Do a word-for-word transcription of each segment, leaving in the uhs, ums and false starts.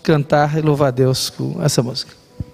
cantar e louvar a Deus com essa música.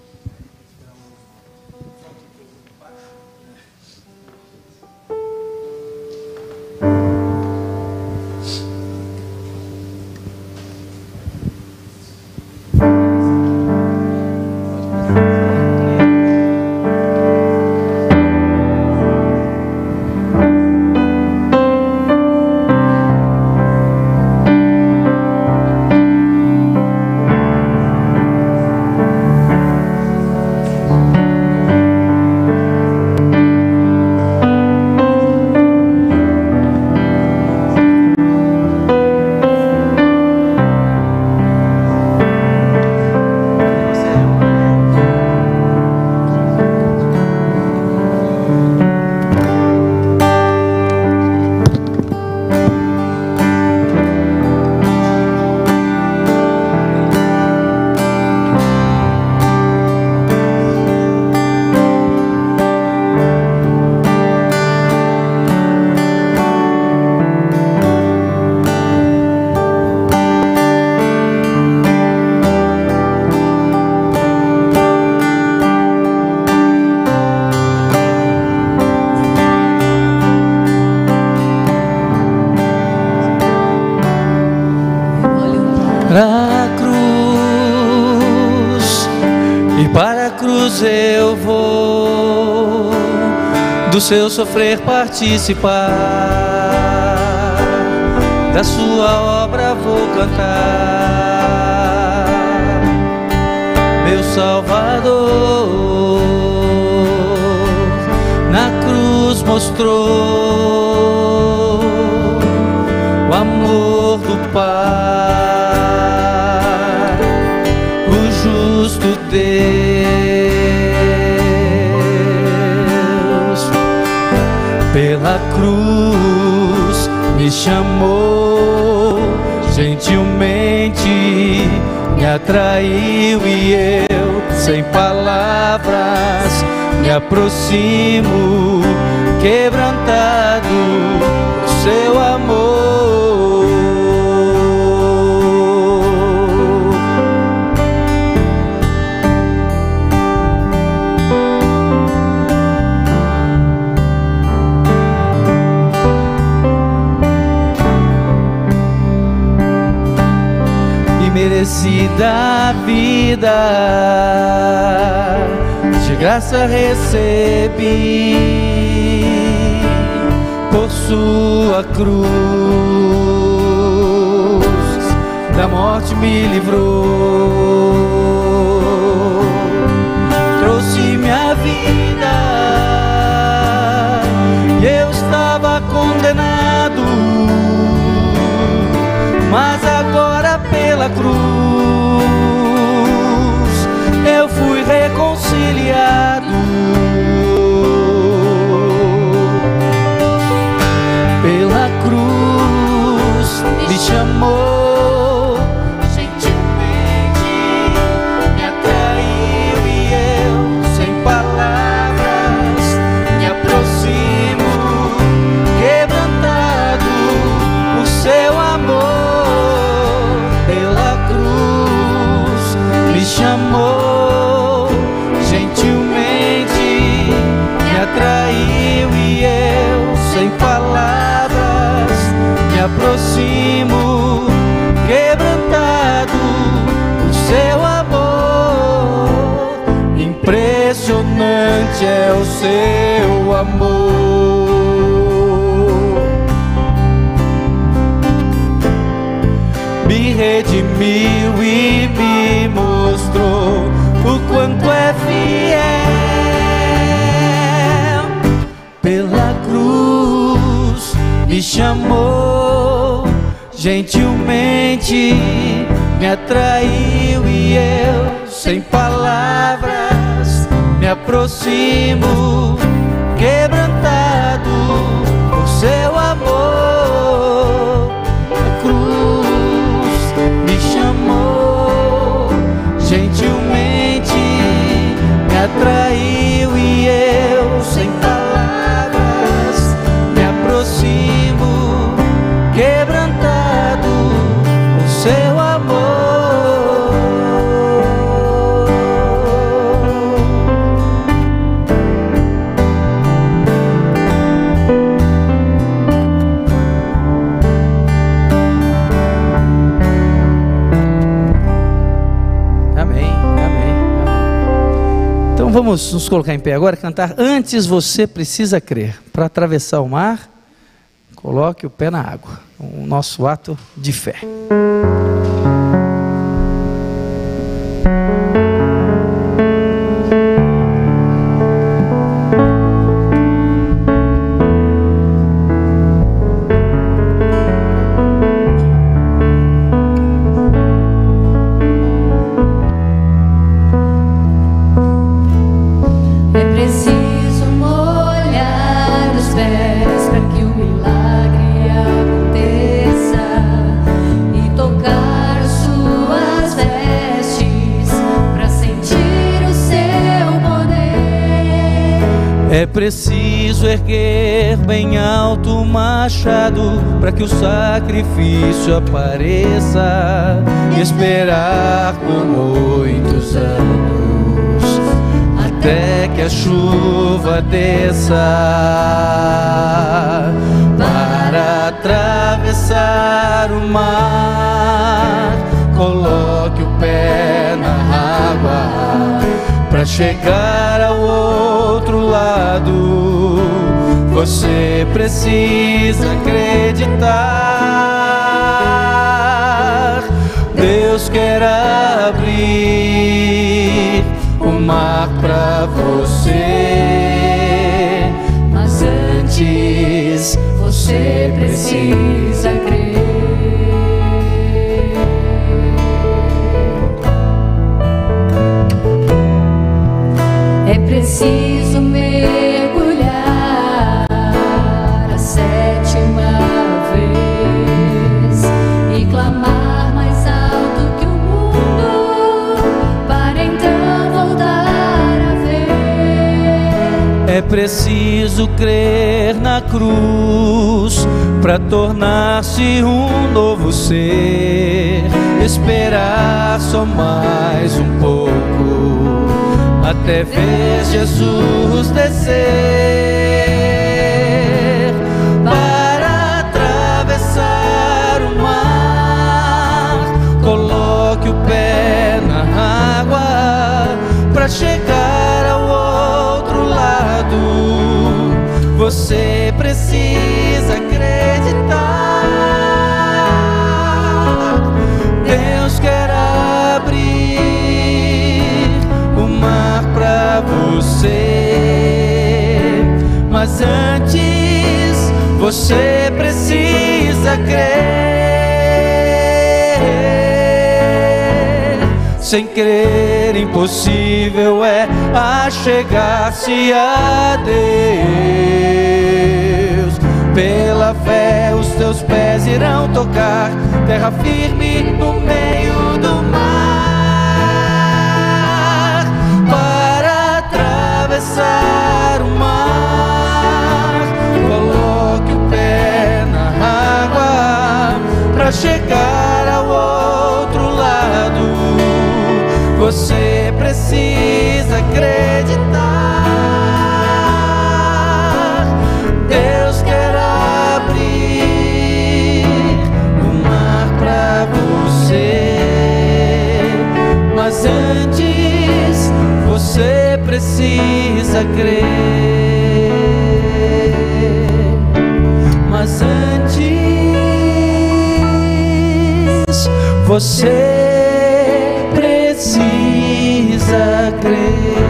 Na cruz, e para a cruz eu vou, do seu sofrer participar, da sua obra vou cantar. Meu Salvador na cruz mostrou o amor do Pai, justo Deus. Pela cruz me chamou, gentilmente me atraiu, e eu, sem palavras, me aproximo, quebrantado por seu amor. Merecida vida, de graça recebi, por sua cruz, da morte me livrou, trouxe minha vida, e eu estava condenado, mas agora pela cruz eu fui reconciliado. Pela cruz me chamou, gentilmente me atraiu, e eu, sem palavras, me aproximo, quebrantado por seu amor. Me chamou, gentilmente me atraiu, e eu, sem palavras, me aproximo, quebrantado por seu amor. Impressionante é o seu amor, me redimiu e me mostrou o quanto é fiel. Pela cruz me chamou, gentilmente me atraiu, e eu, sem palavras, me aproximo, quebrantado por seu amor. A cruz me chamou, gentilmente me atraiu, e eu, sem palavras, me aproximo, quebrantado por seu amor. Então vamos nos colocar em pé agora e cantar Antes Você Precisa Crer. Para atravessar o mar, coloque o pé na água. O nosso ato de fé. É preciso erguer bem alto o machado para que o sacrifício apareça e esperar por muitos anos até que a chuva desça. Para atravessar o mar, coloque o pé na água. Para chegar ao outro lado, você precisa acreditar. Deus quer abrir o mar para você, mas antes você precisa crer. É preciso mergulhar a sétima vez e clamar mais alto que o mundo para então voltar a ver. É preciso crer na cruz para tornar-se um novo ser, esperar só mais um pouco até ver Jesus descer. Para atravessar o mar, coloque o pé na água. Para chegar ao outro lado, você precisa acreditar. Deus quer abrir o mar para você, mas antes você precisa crer. Sem crer impossível é achegar-se a Deus. Pela fé os teus pés irão tocar terra firme no meio do mar. Para atravessar o mar, coloque o pé na água. Para chegar ao outro lado, você precisa acreditar. Deus quer abrir o mar para você, mas antes você precisa crer. Mas antes você precisa crer.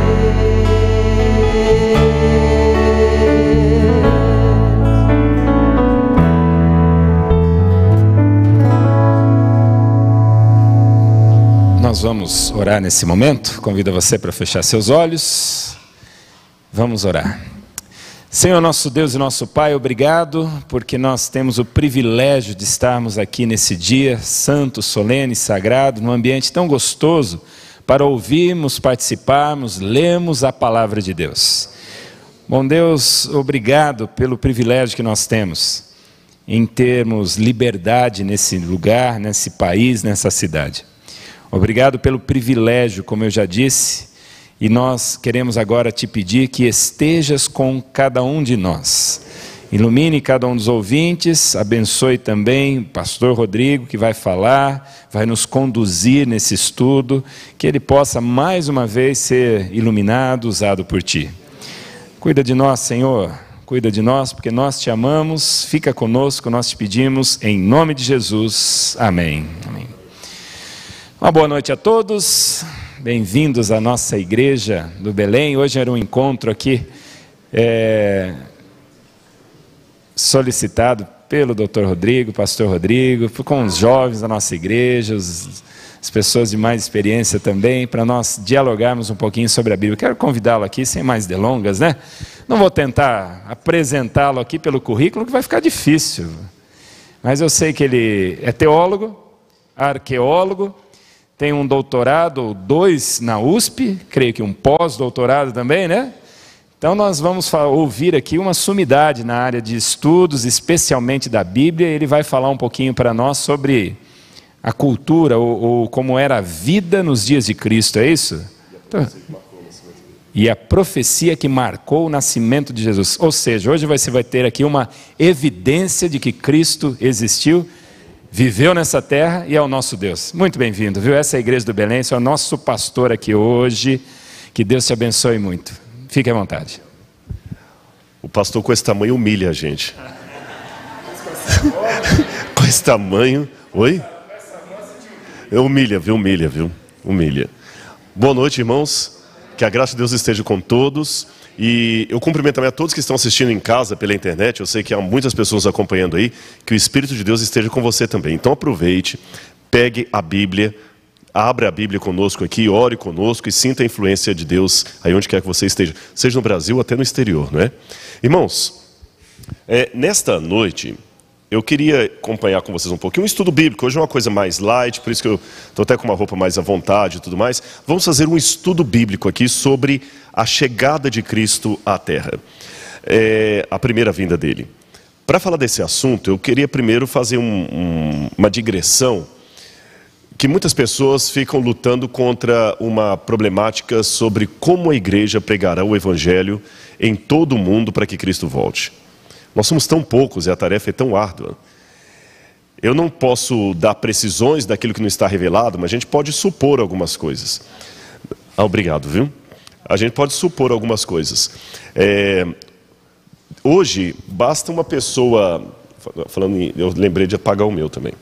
Nós vamos orar nesse momento. Convido você para fechar seus olhos. Vamos orar. Senhor, nosso Deus e nosso Pai, obrigado porque nós temos o privilégio de estarmos aqui nesse dia santo, solene, sagrado, num ambiente tão gostoso para ouvirmos, participarmos, lermos a palavra de Deus. Bom Deus, obrigado pelo privilégio que nós temos em termos liberdade nesse lugar, nesse país, nessa cidade. Obrigado pelo privilégio, como eu já disse, e nós queremos agora te pedir que estejas com cada um de nós, Ilumine cada um dos ouvintes, abençoe também o pastor Rodrigo, que vai falar, vai nos conduzir nesse estudo, que ele possa mais uma vez ser iluminado, usado por Ti. Cuida de nós, Senhor, cuida de nós, porque nós Te amamos, fica conosco, nós Te pedimos, em nome de Jesus. Amém. Amém. Uma boa noite a todos, bem-vindos à nossa igreja do Belém. Hoje era um encontro aqui, é... solicitado pelo doutor Rodrigo, pastor Rodrigo, com os jovens da nossa igreja, os, as pessoas de mais experiência também, para nós dialogarmos um pouquinho sobre a Bíblia. Quero convidá-lo aqui, sem mais delongas, né? Não vou tentar apresentá-lo aqui pelo currículo, que vai ficar difícil. Mas eu sei que ele é teólogo, arqueólogo, tem um doutorado, dois na U S P, creio que um pós-doutorado também, né? Então nós vamos ouvir aqui uma sumidade na área de estudos, especialmente da Bíblia. Ele vai falar um pouquinho para nós sobre a cultura, ou, ou como era a vida nos dias de Cristo, é isso? E a profecia que marcou o nascimento de Jesus. Ou seja, hoje você vai ter aqui uma evidência de que Cristo existiu, viveu nessa terra e é o nosso Deus. Muito bem-vindo, viu? Essa é a Igreja do Belém, esse é o nosso pastor aqui hoje. Que Deus te abençoe muito. Fique à vontade. O pastor com esse tamanho humilha a gente. Com esse tamanho... Oi? Humilha, viu? Humilha, viu? Humilha. Boa noite, irmãos. Que a graça de Deus esteja com todos. E eu cumprimento também a todos que estão assistindo em casa pela internet. Eu sei que há muitas pessoas acompanhando aí. Que o Espírito de Deus esteja com você também. Então aproveite, pegue a Bíblia, abra a Bíblia conosco aqui, ore conosco e sinta a influência de Deus aí onde quer que você esteja, seja no Brasil ou até no exterior, não é? Irmãos, é, nesta noite eu queria acompanhar com vocês um pouquinho um estudo bíblico. Hoje é uma coisa mais light, por isso que eu estou até com uma roupa mais à vontade e tudo mais. Vamos fazer um estudo bíblico aqui sobre a chegada de Cristo à Terra, é, a primeira vinda dele. Para falar desse assunto, eu queria primeiro fazer um, um, uma digressão, que muitas pessoas ficam lutando contra uma problemática sobre como a igreja pregará o evangelho em todo o mundo para que Cristo volte. Nós somos tão poucos e a tarefa é tão árdua. Eu não posso dar precisões daquilo que não está revelado, mas a gente pode supor algumas coisas. Ah, obrigado, viu? A gente pode supor algumas coisas. É, hoje, basta uma pessoa... Falando em, eu lembrei de apagar o meu também.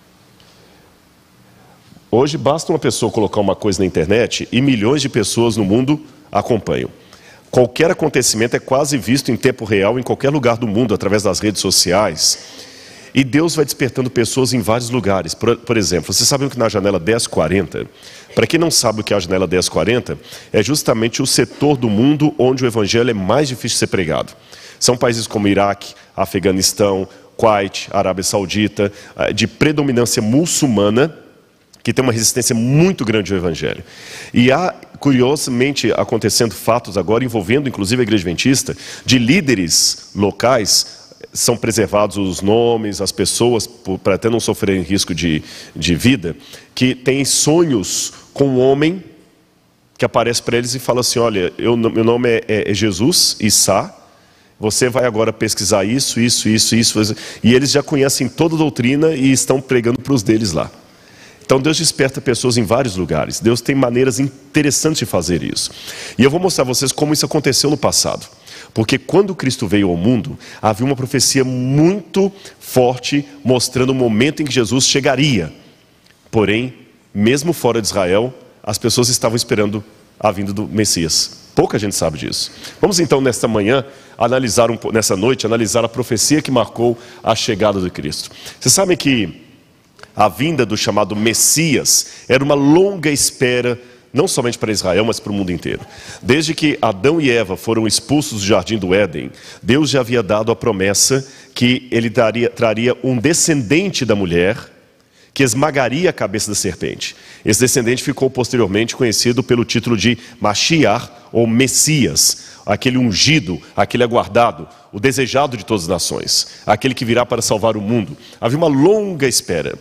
Hoje basta uma pessoa colocar uma coisa na internet e milhões de pessoas no mundo acompanham. Qualquer acontecimento é quase visto em tempo real em qualquer lugar do mundo, através das redes sociais. E Deus vai despertando pessoas em vários lugares. Por, por exemplo, vocês sabem que na janela dez e quarenta, para quem não sabe o que é a janela dez e quarenta, é justamente o setor do mundo onde o evangelho é mais difícil de ser pregado. São países como Iraque, Afeganistão, Kuwait, Arábia Saudita, de predominância muçulmana, que tem uma resistência muito grande ao evangelho. E há, curiosamente, acontecendo fatos agora, envolvendo inclusive a Igreja Adventista, de líderes locais, são preservados os nomes, as pessoas, para até não sofrerem risco de, de vida, que têm sonhos com um homem que aparece para eles e fala assim, olha, eu, meu nome é, é, é Jesus, Issá, você vai agora pesquisar isso, isso, isso, isso, e eles já conhecem toda a doutrina e estão pregando para os deles lá. Então Deus desperta pessoas em vários lugares. Deus tem maneiras interessantes de fazer isso. E eu vou mostrar a vocês como isso aconteceu no passado. Porque quando Cristo veio ao mundo, havia uma profecia muito forte mostrando o momento em que Jesus chegaria. Porém, mesmo fora de Israel, as pessoas estavam esperando a vinda do Messias. Pouca gente sabe disso. Vamos então nesta manhã, analisar um, nessa noite, analisar a profecia que marcou a chegada de Cristo. Vocês sabem que a vinda do chamado Messias era uma longa espera, não somente para Israel, mas para o mundo inteiro. Desde que Adão e Eva foram expulsos do jardim do Éden, Deus já havia dado a promessa que ele daria, traria um descendente da mulher que esmagaria a cabeça da serpente. Esse descendente ficou posteriormente conhecido pelo título de Mashiach, ou Messias, aquele ungido, aquele aguardado, o desejado de todas as nações, aquele que virá para salvar o mundo. Havia uma longa espera.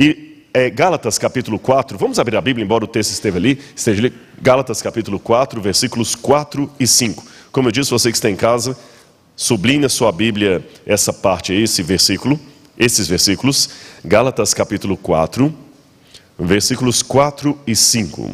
E é, Gálatas capítulo quatro, vamos abrir a Bíblia, embora o texto esteja ali, esteja ali, Gálatas capítulo quatro, versículos quatro e cinco. Como eu disse, você que está em casa, sublinhe na sua Bíblia essa parte aí, esse versículo, esses versículos, Gálatas capítulo quatro, versículos quatro e cinco.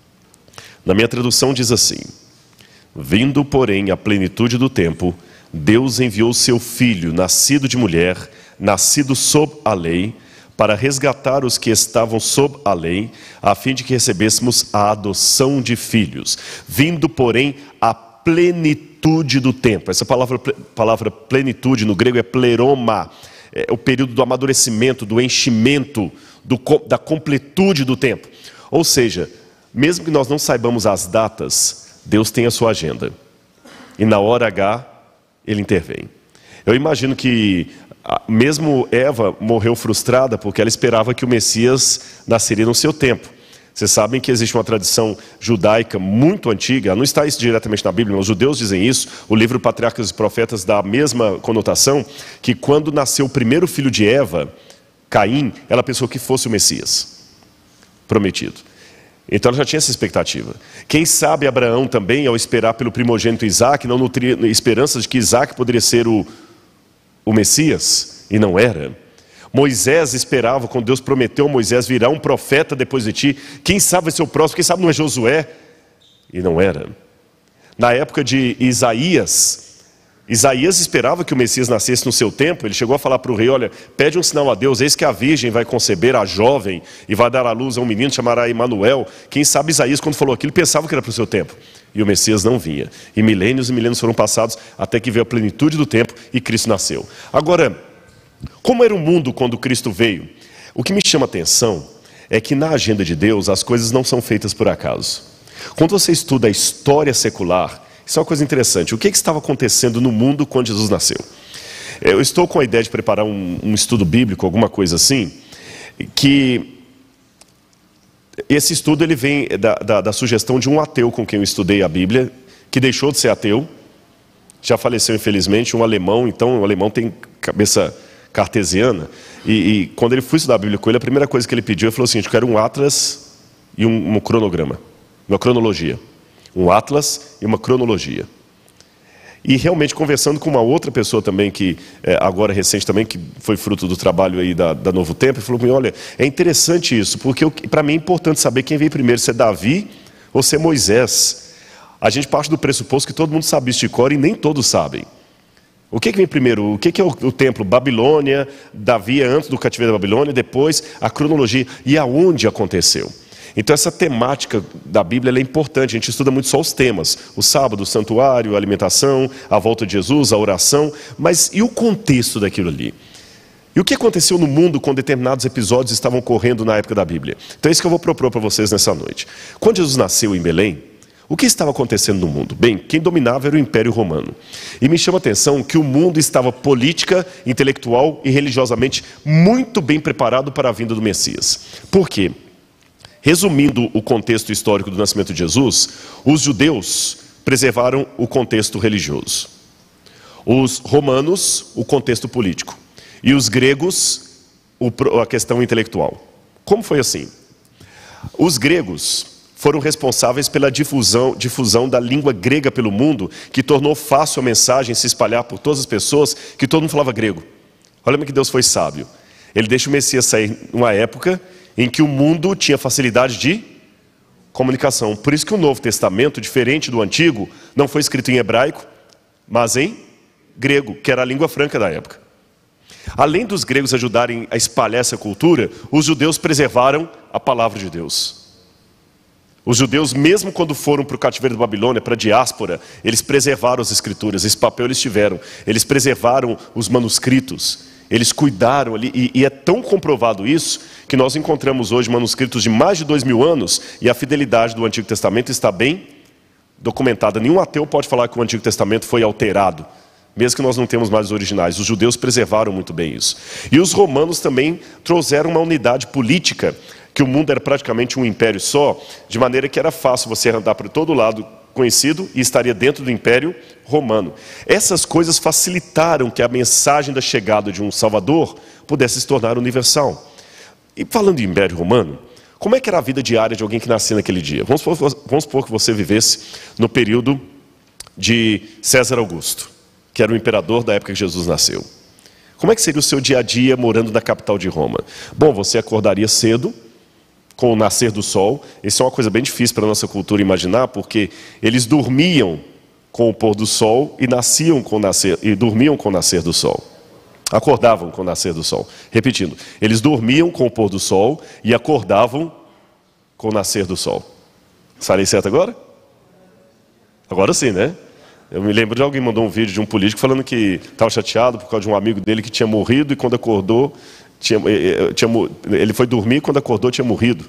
Na minha tradução diz assim: vindo, porém, a plenitude do tempo, Deus enviou seu Filho, nascido de mulher, nascido sob a lei, para resgatar os que estavam sob a lei, a fim de que recebêssemos a adoção de filhos. Vindo, porém, a plenitude do tempo. Essa palavra, palavra plenitude no grego é pleroma, é o período do amadurecimento, do enchimento, do, da completude do tempo. Ou seja, mesmo que nós não saibamos as datas, Deus tem a sua agenda. E na hora H, Ele intervém. Eu imagino que mesmo Eva morreu frustrada porque ela esperava que o Messias nasceria no seu tempo. Vocês sabem que existe uma tradição judaica muito antiga, não está isso diretamente na Bíblia, mas os judeus dizem isso, o livro Patriarcas e Profetas dá a mesma conotação, que quando nasceu o primeiro filho de Eva, Caim, ela pensou que fosse o Messias prometido. Então ela já tinha essa expectativa. Quem sabe Abraão também, ao esperar pelo primogênito Isaac, não nutria esperanças de que Isaac poderia ser o, o Messias, e não era. Moisés esperava, quando Deus prometeu a Moisés, virá um profeta depois de ti, quem sabe vai ser o próximo, quem sabe não é Josué, e não era. Na época de Isaías, Isaías esperava que o Messias nascesse no seu tempo. Ele chegou a falar para o rei: olha, pede um sinal a Deus, eis que a virgem vai conceber a jovem e vai dar à luz a um menino, chamará Emanuel. Quem sabe Isaías, quando falou aquilo, pensava que era para o seu tempo, e o Messias não vinha, e milênios e milênios foram passados até que veio a plenitude do tempo e Cristo nasceu. Agora, como era o mundo quando Cristo veio? O que me chama a atenção é que na agenda de Deus as coisas não são feitas por acaso. Quando você estuda a história secular, isso é uma coisa interessante. O que, que estava acontecendo no mundo quando Jesus nasceu? Eu estou com a ideia de preparar um, um estudo bíblico, alguma coisa assim, que esse estudo ele vem da, da, da sugestão de um ateu com quem eu estudei a Bíblia, que deixou de ser ateu, já faleceu infelizmente, um alemão. Então o alemão tem cabeça cartesiana, e, e quando ele foi estudar a Bíblia com ele, a primeira coisa que ele pediu, ele falou assim: eu quero um atlas e um, um cronograma, uma cronologia. Um atlas e uma cronologia. E realmente conversando com uma outra pessoa também, que é, agora recente também, que foi fruto do trabalho aí da, da Novo Tempo, ele falou para mim: olha, é interessante isso, porque para mim é importante saber quem veio primeiro, se é Davi ou se é Moisés. A gente parte do pressuposto que todo mundo sabe isso de cor e nem todos sabem. O que, que vem primeiro? O que, que é o, o templo? Babilônia, Davi é antes do cativeiro da Babilônia, depois a cronologia, e aonde aconteceu. Então essa temática da Bíblia ela é importante. A gente estuda muito só os temas: o sábado, o santuário, a alimentação, a volta de Jesus, a oração. Mas e o contexto daquilo ali? E o que aconteceu no mundo quando determinados episódios estavam ocorrendo na época da Bíblia? Então é isso que eu vou propor para vocês nessa noite. Quando Jesus nasceu em Belém, o que estava acontecendo no mundo? Bem, quem dominava era o Império Romano. E me chama a atenção que o mundo estava política, intelectual e religiosamente muito bem preparado para a vinda do Messias. Por quê? Resumindo o contexto histórico do nascimento de Jesus, os judeus preservaram o contexto religioso, os romanos o contexto político e os gregos a questão intelectual. Como foi assim? Os gregos foram responsáveis pela difusão, difusão da língua grega pelo mundo, que tornou fácil a mensagem se espalhar por todas as pessoas, que todo mundo falava grego. Olha como que Deus foi sábio. Ele deixa o Messias sair numa época em que o mundo tinha facilidade de comunicação. Por isso que o Novo Testamento, diferente do Antigo, não foi escrito em hebraico, mas em grego, que era a língua franca da época. Além dos gregos ajudarem a espalhar essa cultura, os judeus preservaram a palavra de Deus. Os judeus, mesmo quando foram para o cativeiro da Babilônia, para a diáspora, eles preservaram as escrituras, esse papel eles tiveram. Eles preservaram os manuscritos, eles cuidaram ali, e, e é tão comprovado isso, que nós encontramos hoje manuscritos de mais de dois mil anos, e a fidelidade do Antigo Testamento está bem documentada. Nenhum ateu pode falar que o Antigo Testamento foi alterado, mesmo que nós não temos mais os originais. Os judeus preservaram muito bem isso. E os romanos também trouxeram uma unidade política, que o mundo era praticamente um império só, de maneira que era fácil você andar para todo lado conhecido e estaria dentro do Império Romano. Essas coisas facilitaram que a mensagem da chegada de um Salvador pudesse se tornar universal. E falando em Império Romano, como é que era a vida diária de alguém que nascia naquele dia? Vamos supor, vamos supor que você vivesse no período de César Augusto. que era o imperador da época que Jesus nasceu. Como é que seria o seu dia a dia morando na capital de Roma? Bom, você acordaria cedo, com o nascer do sol. Isso é uma coisa bem difícil para a nossa cultura imaginar, porque eles dormiam com o pôr do sol e nasciam com o nascer, e dormiam com o nascer do sol. Acordavam com o nascer do sol. Repetindo, eles dormiam com o pôr do sol e acordavam com o nascer do sol. Falei certo agora? Agora sim, né? Eu me lembro de alguém que mandou um vídeo de um político falando que estava chateado por causa de um amigo dele que tinha morrido e quando acordou, tinha, tinha, ele foi dormir e quando acordou tinha morrido.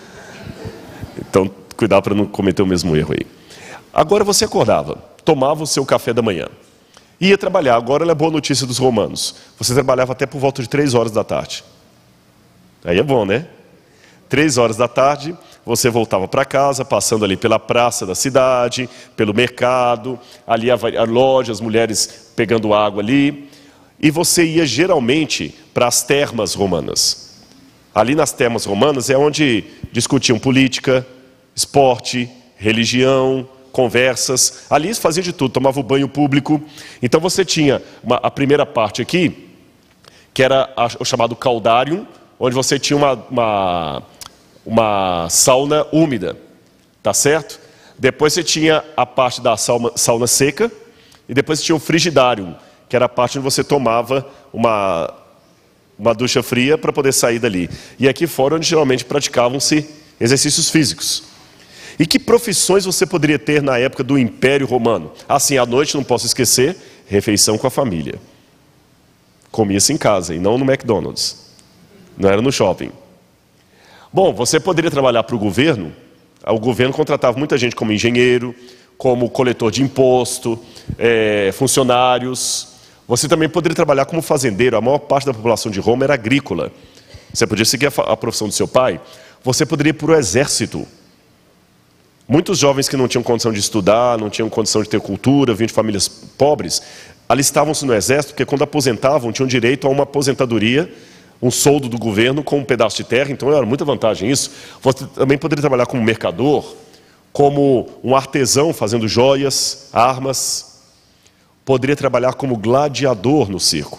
Então, cuidado para não cometer o mesmo erro aí. Agora você acordava, tomava o seu café da manhã, ia trabalhar. Agora é boa notícia dos romanos. Você trabalhava até por volta de três horas da tarde. Aí é bom, né? Três horas da tarde, você voltava para casa, passando ali pela praça da cidade, pelo mercado, ali a, a loja, as mulheres pegando água ali. E você ia geralmente para as termas romanas. Ali nas termas romanas é onde discutiam política, esporte, religião, conversas. Ali eles faziam de tudo, tomavam banho público. Então você tinha uma, a primeira parte aqui, que era a, o chamado caudário, onde você tinha uma, uma, uma sauna úmida, tá certo? Depois você tinha a parte da sauna, sauna seca, e depois você tinha o frigidário, que era a parte onde você tomava uma, uma ducha fria para poder sair dali. E aqui fora onde geralmente praticavam-se exercícios físicos. E que profissões você poderia ter na época do Império Romano? Assim, à noite, não posso esquecer, refeição com a família. Comia-se em casa e não no McDonald's. Não era no shopping. Bom, você poderia trabalhar para o governo. O governo contratava muita gente como engenheiro, como coletor de imposto, é, funcionários. Você também poderia trabalhar como fazendeiro. A maior parte da população de Roma era agrícola. Você podia seguir a, a profissão do seu pai. Você poderia ir para o exército. Muitos jovens que não tinham condição de estudar, não tinham condição de ter cultura, vinham de famílias pobres, alistavam-se no exército, porque quando aposentavam, tinham direito a uma aposentadoria, um soldo do governo com um pedaço de terra, então era muita vantagem isso. Você também poderia trabalhar como mercador, como um artesão fazendo joias, armas. Poderia trabalhar como gladiador no circo.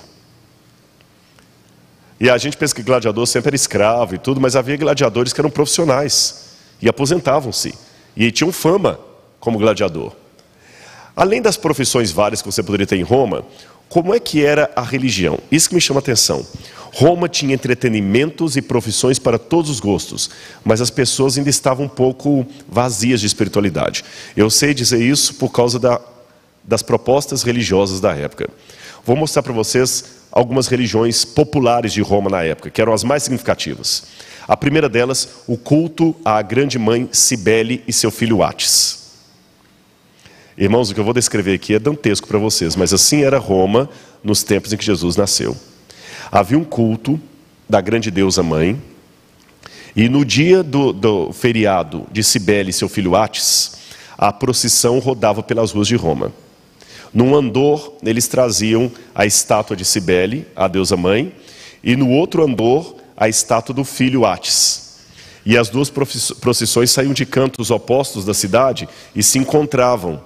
E a gente pensa que gladiador sempre era escravo e tudo, mas havia gladiadores que eram profissionais e aposentavam-se. E tinham fama como gladiador. Além das profissões várias que você poderia ter em Roma, como é que era a religião? Isso que me chama a atenção. Roma tinha entretenimentos e profissões para todos os gostos, mas as pessoas ainda estavam um pouco vazias de espiritualidade. Eu sei dizer isso por causa da, das propostas religiosas da época. Vou mostrar para vocês algumas religiões populares de Roma na época, que eram as mais significativas. A primeira delas, o culto à grande mãe Cibele e seu filho Átis. Irmãos, o que eu vou descrever aqui é dantesco para vocês, mas assim era Roma nos tempos em que Jesus nasceu. Havia um culto da grande deusa mãe, e no dia do, do feriado de Cibele e seu filho Átis, a procissão rodava pelas ruas de Roma. Num andor, eles traziam a estátua de Cibele, a deusa mãe, e no outro andor, a estátua do filho Átis. E as duas procissões saíam de cantos opostos da cidade e se encontravam.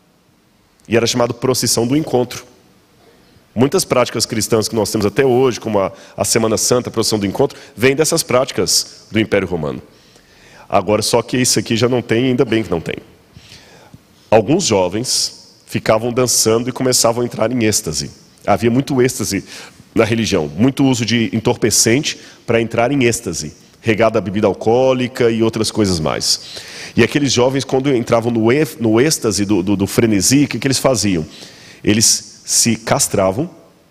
E era chamado procissão do encontro. Muitas práticas cristãs que nós temos até hoje, como a, a Semana Santa, a procissão do encontro, vêm dessas práticas do Império Romano. Agora, só que isso aqui já não tem, ainda bem que não tem. Alguns jovens ficavam dançando e começavam a entrar em êxtase. Havia muito êxtase na religião, muito uso de entorpecente para entrar em êxtase, regada a bebida alcoólica e outras coisas mais. E aqueles jovens, quando entravam no, no êxtase do, do, do frenesi, o que, que eles faziam? Eles se castravam,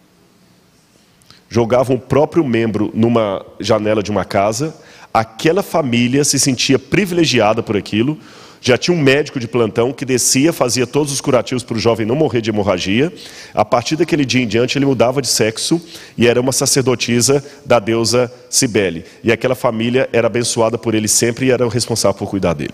jogavam o próprio membro numa janela de uma casa, aquela família se sentia privilegiada por aquilo. Já tinha um médico de plantão que descia, fazia todos os curativos para o jovem não morrer de hemorragia. A partir daquele dia em diante, ele mudava de sexo e era uma sacerdotisa da deusa Cibele. E aquela família era abençoada por ele sempre e era o responsável por cuidar dele.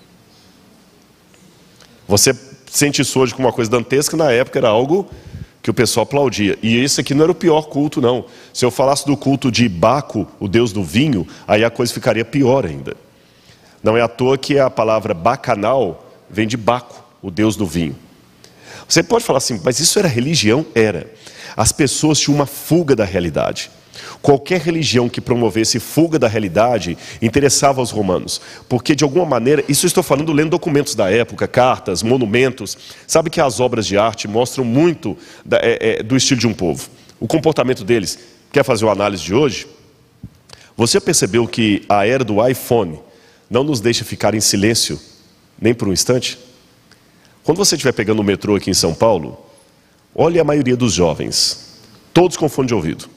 Você sente isso hoje como uma coisa dantesca, na época era algo que o pessoal aplaudia. E esse aqui não era o pior culto, não. Se eu falasse do culto de Baco, o deus do vinho, aí a coisa ficaria pior ainda. Não é à toa que a palavra bacanal vem de Baco, o deus do vinho. Você pode falar assim, mas isso era religião? Era. As pessoas tinham uma fuga da realidade. Qualquer religião que promovesse fuga da realidade interessava aos romanos, porque de alguma maneira, isso eu estou falando lendo documentos da época, cartas, monumentos, sabe que as obras de arte mostram muito da, é, é, do estilo de um povo, o comportamento deles. Quer fazer uma análise de hoje? Você percebeu que a era do iPhone não nos deixa ficar em silêncio nem por um instante? Quando você estiver pegando o metrô aqui em São Paulo, olhe a maioria dos jovens, todos com fone de ouvido.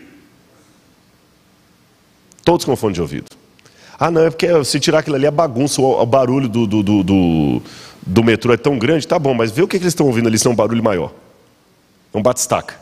Todos com fone de ouvido. Ah, não, é porque se tirar aquilo ali é bagunça, o barulho do, do, do, do, do metrô é tão grande. Tá bom, mas vê o que eles estão ouvindo ali, se é um barulho maior. É um bate-estaca.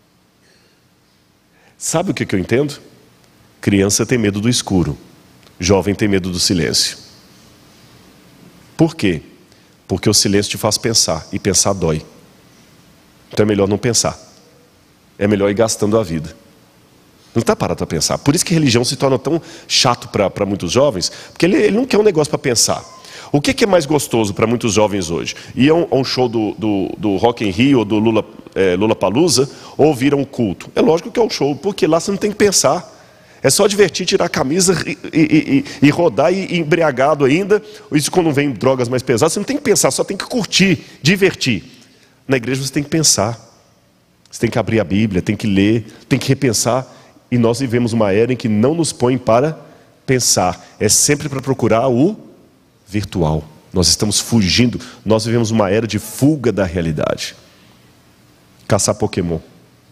Sabe o que eu entendo? Criança tem medo do escuro. Jovem tem medo do silêncio. Por quê? Porque o silêncio te faz pensar, e pensar dói. Então é melhor não pensar. É melhor ir gastando a vida. Não está parado para pensar. Por isso que religião se torna tão chato para muitos jovens, porque ele, ele não quer um negócio para pensar. O que, que é mais gostoso para muitos jovens hoje? Ir a um, a um show do, do, do Rock in Rio ou do Lula, é, Lollapalooza, ou vir a um culto? É lógico que é um show, porque lá você não tem que pensar. É só divertir, tirar a camisa e, e, e, e rodar e, e embriagado ainda. Isso quando vem drogas mais pesadas, você não tem que pensar, só tem que curtir, divertir. Na igreja você tem que pensar. Você tem que abrir a Bíblia, tem que ler, tem que repensar. E nós vivemos uma era em que não nos põe para pensar. É sempre para procurar o virtual. Nós estamos fugindo. Nós vivemos uma era de fuga da realidade. Caçar Pokémon.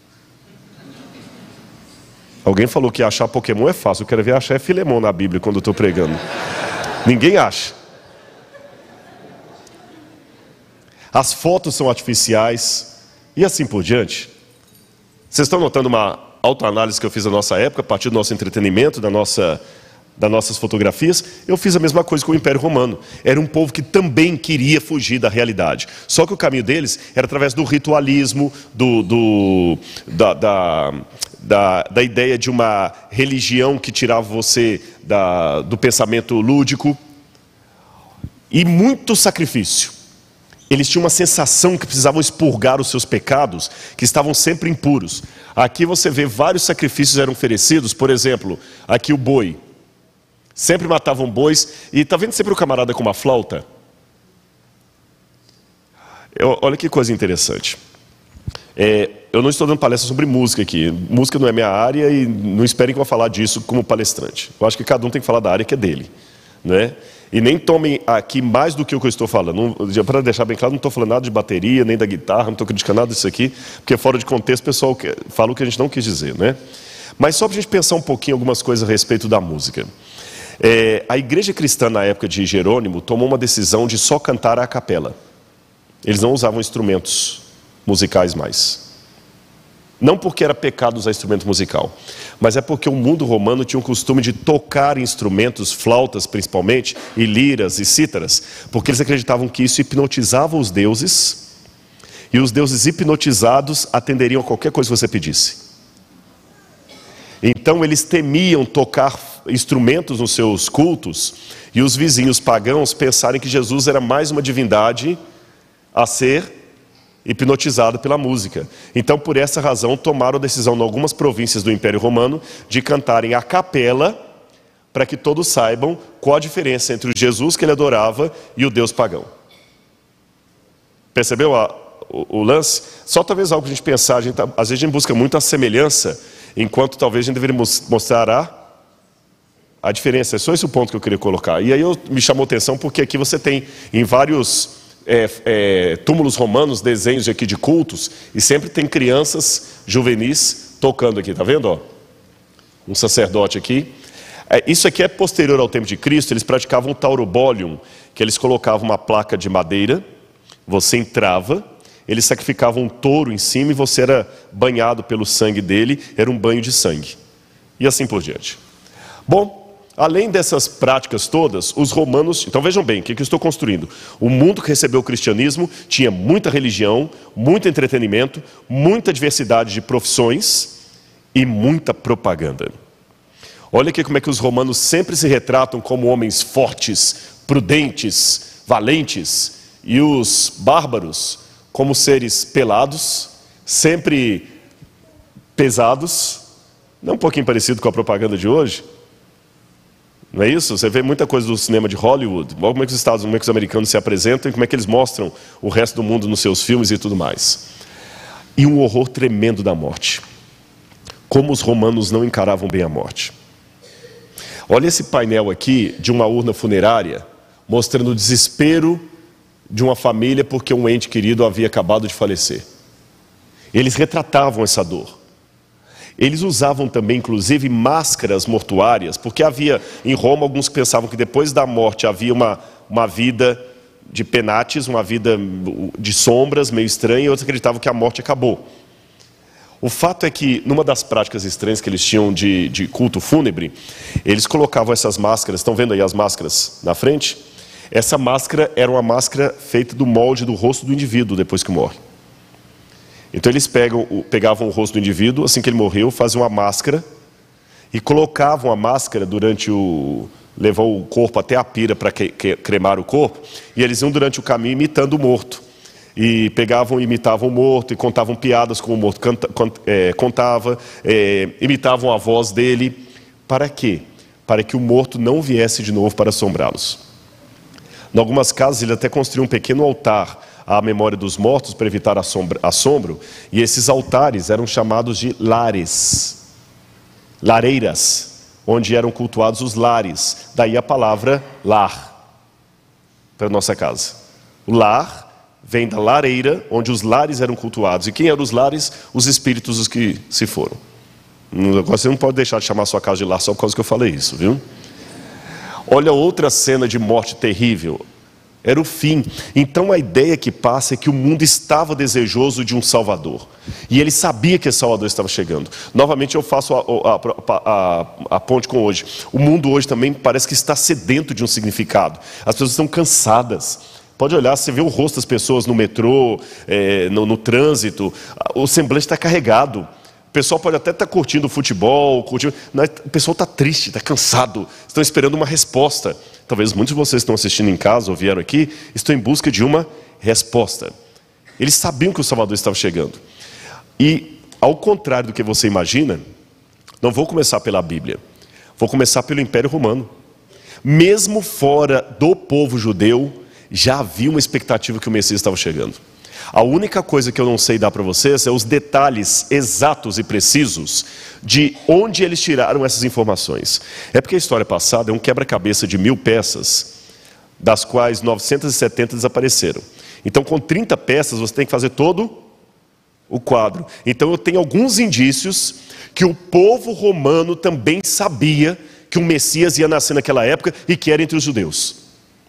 Alguém falou que achar Pokémon é fácil. Eu quero ver achar é Filemon na Bíblia quando eu estou pregando. Ninguém acha. As fotos são artificiais. E assim por diante. Vocês estão notando uma autoanálise que eu fiz na nossa época, a partir do nosso entretenimento, da nossa, das nossas fotografias? Eu fiz a mesma coisa com o Império Romano. Era um povo que também queria fugir da realidade. Só que o caminho deles era através do ritualismo, do, do, da, da, da, da ideia de uma religião que tirava você da, do pensamento lúdico. E muito sacrifício. Eles tinham uma sensação que precisavam expurgar os seus pecados, que estavam sempre impuros. Aqui você vê vários sacrifícios eram oferecidos, por exemplo, aqui o boi. Sempre matavam bois, e está vendo sempre o camarada com uma flauta? Eu, olha que coisa interessante. É, eu não estou dando palestra sobre música aqui, música não é minha área e não esperem que eu vou falar disso como palestrante. Eu acho que cada um tem que falar da área que é dele, né? E nem tomem aqui mais do que o que eu estou falando. Para deixar bem claro, não estou falando nada de bateria, nem da guitarra, não estou criticando nada disso aqui, porque fora de contexto o pessoal fala o que a gente não quis dizer, né? Mas só para a gente pensar um pouquinho algumas coisas a respeito da música. É, a igreja cristã na época de Jerônimo tomou uma decisão de só cantar a capela. Eles não usavam instrumentos musicais mais. Não porque era pecado usar instrumento musical, mas é porque o mundo romano tinha o costume de tocar instrumentos, flautas principalmente, e liras e cítaras, porque eles acreditavam que isso hipnotizava os deuses, e os deuses hipnotizados atenderiam a qualquer coisa que você pedisse. Então eles temiam tocar instrumentos nos seus cultos, e os vizinhos pagãos pensarem que Jesus era mais uma divindade a ser hipnotizado pela música. Então, por essa razão, tomaram a decisão em algumas províncias do Império Romano de cantarem a capela, para que todos saibam qual a diferença entre o Jesus que ele adorava e o Deus pagão. Percebeu a, o, o lance? Só talvez algo que a gente pensar, a gente tá, às vezes a gente busca muito a semelhança, enquanto talvez a gente deveria mostrar a, a diferença. É só esse o ponto que eu queria colocar. E aí eu, me chamou a atenção porque aqui você tem em vários É, é, túmulos romanos, desenhos aqui de cultos, e sempre tem crianças juvenis tocando aqui, tá vendo? Ó? Um sacerdote aqui. É, isso aqui é posterior ao tempo de Cristo. Eles praticavam o taurobolium, que eles colocavam uma placa de madeira, você entrava, eles sacrificavam um touro em cima e você era banhado pelo sangue dele, era um banho de sangue. E assim por diante. Bom, além dessas práticas todas, os romanos... Então vejam bem, o que eu estou construindo? O mundo que recebeu o cristianismo tinha muita religião, muito entretenimento, muita diversidade de profissões e muita propaganda. Olha aqui como é que os romanos sempre se retratam como homens fortes, prudentes, valentes, e os bárbaros como seres pelados, sempre pesados, não um pouquinho parecido com a propaganda de hoje? Não é isso? Você vê muita coisa do cinema de Hollywood, como é que os Estados Unidos, como é que os americanos se apresentam e como é que eles mostram o resto do mundo nos seus filmes e tudo mais. E um horror tremendo da morte. Como os romanos não encaravam bem a morte. Olha esse painel aqui de uma urna funerária, mostrando o desespero de uma família porque um ente querido havia acabado de falecer. Eles retratavam essa dor. Eles usavam também, inclusive, máscaras mortuárias, porque havia em Roma alguns que pensavam que depois da morte havia uma, uma vida de penates, uma vida de sombras meio estranha, e outros acreditavam que a morte acabou. O fato é que, numa das práticas estranhas que eles tinham de, de culto fúnebre, eles colocavam essas máscaras, estão vendo aí as máscaras na frente? Essa máscara era uma máscara feita do molde do rosto do indivíduo depois que morre. Então eles pegam, pegavam o rosto do indivíduo, assim que ele morreu, faziam uma máscara e colocavam a máscara durante o... levou o corpo até a pira para que, que, cremar o corpo, e eles iam durante o caminho imitando o morto. E pegavam e imitavam o morto, e contavam piadas como o morto canta, é, contava, é, imitavam a voz dele. Para quê? Para que o morto não viesse de novo para assombrá-los. Em algumas casas ele até construiu um pequeno altar à memória dos mortos para evitar assombro, assombro, e esses altares eram chamados de lares, lareiras, onde eram cultuados os lares, daí a palavra lar, para a nossa casa. O lar vem da lareira, onde os lares eram cultuados, e quem eram os lares? Os espíritos os que se foram. Você não pode deixar de chamar a sua casa de lar só por causa que eu falei isso, viu? Olha outra cena de morte terrível. Era o fim. Então a ideia que passa é que o mundo estava desejoso de um Salvador. E ele sabia que esse Salvador estava chegando. Novamente eu faço a, a, a, a ponte com hoje. O mundo hoje também parece que está sedento de um significado. As pessoas estão cansadas. Pode olhar, você vê o rosto das pessoas no metrô, é, no, no trânsito. O semblante está carregado. O pessoal pode até estar curtindo o futebol, curtindo... o pessoal está triste, está cansado. Estão esperando uma resposta. Talvez muitos de vocês que estão assistindo em casa ou vieram aqui, estão em busca de uma resposta. Eles sabiam que o Salvador estava chegando. E, ao contrário do que você imagina, não vou começar pela Bíblia, vou começar pelo Império Romano. Mesmo fora do povo judeu, já havia uma expectativa que o Messias estava chegando. A única coisa que eu não sei dar para vocês é os detalhes exatos e precisos de onde eles tiraram essas informações. É porque a história passada é um quebra-cabeça de mil peças, das quais novecentas e setenta desapareceram. Então, com trinta peças, você tem que fazer todo o quadro. Então, eu tenho alguns indícios que o povo romano também sabia que um Messias ia nascer naquela época e que era entre os judeus.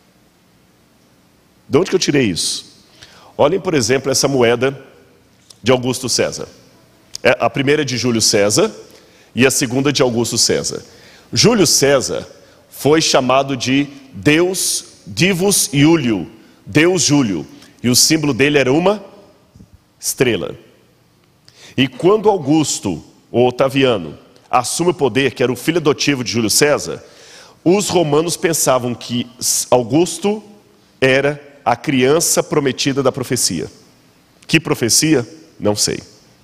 De onde que eu tirei isso? Olhem, por exemplo, essa moeda de Augusto César. A primeira é de Júlio César e a segunda de Augusto César. Júlio César foi chamado de Deus Divus Iulio, Deus Júlio. E o símbolo dele era uma estrela. E quando Augusto, ou Otaviano, assume o poder, que era o filho adotivo de Júlio César, os romanos pensavam que Augusto era a criança prometida da profecia. Que profecia? Não sei.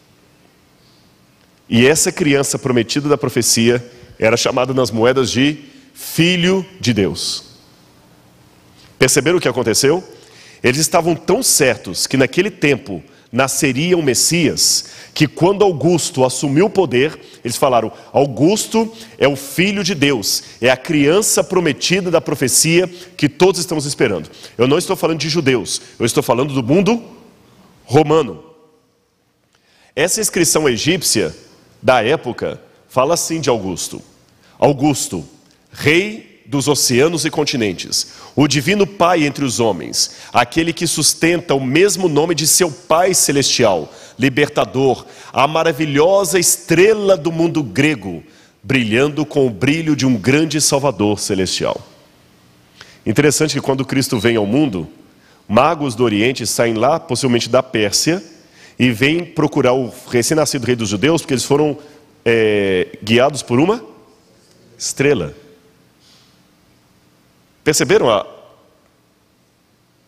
E essa criança prometida da profecia era chamada nas moedas de Filho de Deus. Perceberam o que aconteceu? Eles estavam tão certos que naquele tempo nasceria um Messias, que quando Augusto assumiu o poder, eles falaram: Augusto é o Filho de Deus, é a criança prometida da profecia que todos estamos esperando. Eu não estou falando de judeus, eu estou falando do mundo romano. Essa inscrição egípcia da época fala assim de Augusto: Augusto, rei dos oceanos e continentes, o divino Pai entre os homens, aquele que sustenta o mesmo nome de seu Pai celestial, libertador, a maravilhosa estrela do mundo grego, brilhando com o brilho de um grande Salvador celestial. Interessante que quando Cristo vem ao mundo, magos do Oriente saem lá, possivelmente da Pérsia, e vêm procurar o recém-nascido rei dos judeus, porque eles foram é, guiados por uma estrela. Perceberam? A...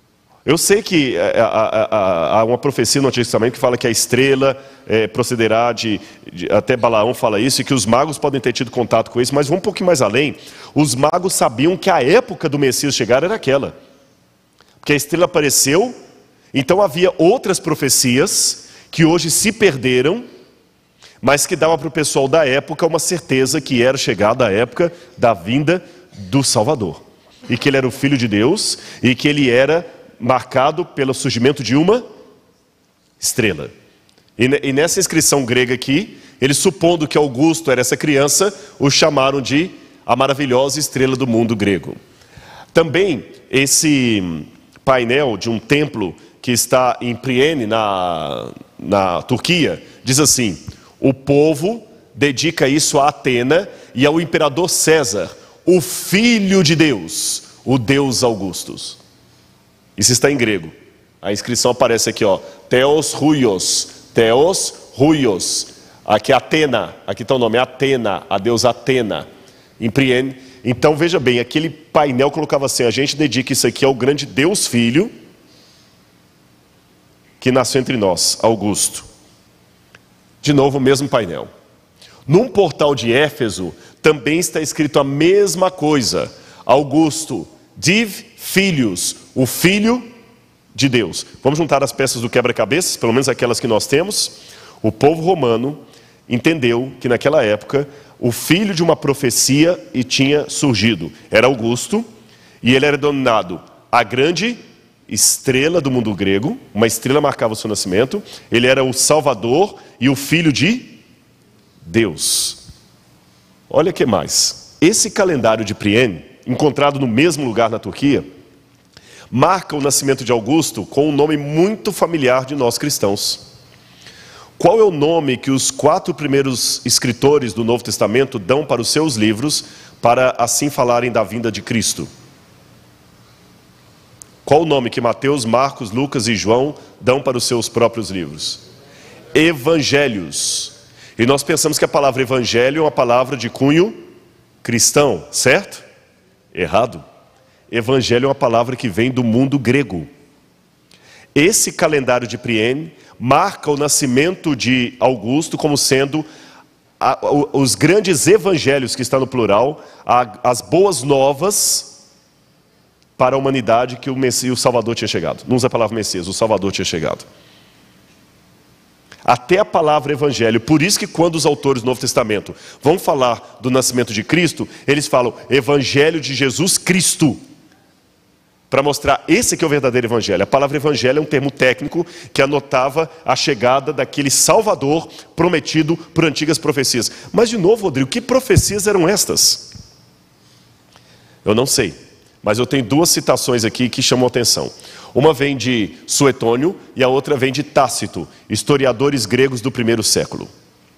Eu sei que há uma profecia no Antigo Testamento que fala que a estrela é, procederá de, de... Até Balaão fala isso, e que os magos podem ter tido contato com isso, mas vamos um pouquinho mais além. Os magos sabiam que a época do Messias chegar era aquela. Porque a estrela apareceu, então havia outras profecias que hoje se perderam, mas que dava para o pessoal da época uma certeza que era chegada a época da vinda do Salvador. E que ele era o Filho de Deus, e que ele era marcado pelo surgimento de uma estrela. E, e nessa inscrição grega aqui, eles supondo que Augusto era essa criança, o chamaram de a maravilhosa estrela do mundo grego. Também esse painel de um templo que está em Priene, na, na Turquia, diz assim: o povo dedica isso a Atena e ao imperador César, o Filho de Deus, o Deus Augustus. Isso está em grego. A inscrição aparece aqui, ó, Theos Ruios, Theos Ruios. Aqui é Atena, aqui está o nome, Atena, a deusa Atena, em Priene. Então veja bem, aquele painel colocava assim: a gente dedica isso aqui ao grande Deus Filho, que nasceu entre nós, Augusto. De novo o mesmo painel. Num portal de Éfeso, também está escrito a mesma coisa: Augusto, Div Filhos, o Filho de Deus. Vamos juntar as peças do quebra-cabeças, pelo menos aquelas que nós temos. O povo romano entendeu que naquela época o filho de uma profecia e tinha surgido. Era Augusto, e ele era denominado a grande estrela do mundo grego. Uma estrela marcava o seu nascimento. Ele era o Salvador e o Filho de Deus. Olha que mais. Esse calendário de Priene, encontrado no mesmo lugar na Turquia, marca o nascimento de Augusto com um nome muito familiar de nós cristãos. Qual é o nome que os quatro primeiros escritores do Novo Testamento dão para os seus livros, para assim falarem da vinda de Cristo? Qual o nome que Mateus, Marcos, Lucas e João dão para os seus próprios livros? Evangelhos. E nós pensamos que a palavra evangelho é uma palavra de cunho cristão, certo? Errado. Evangelho é uma palavra que vem do mundo grego. Esse calendário de Priene marca o nascimento de Augusto como sendo a, os grandes evangelhos, que está no plural, a, as boas novas para a humanidade, que o Messias, o Salvador tinha chegado. Não usa a palavra Messias, o Salvador tinha chegado. Até a palavra evangelho. Por isso que quando os autores do Novo Testamento vão falar do nascimento de Cristo, eles falam evangelho de Jesus Cristo, para mostrar esse que é o verdadeiro evangelho. A palavra evangelho é um termo técnico que anotava a chegada daquele Salvador prometido por antigas profecias. Mas de novo, Rodrigo, que profecias eram estas? Eu não sei, mas eu tenho duas citações aqui que chamam a atenção. Uma vem de Suetônio e a outra vem de Tácito, historiadores gregos do primeiro século.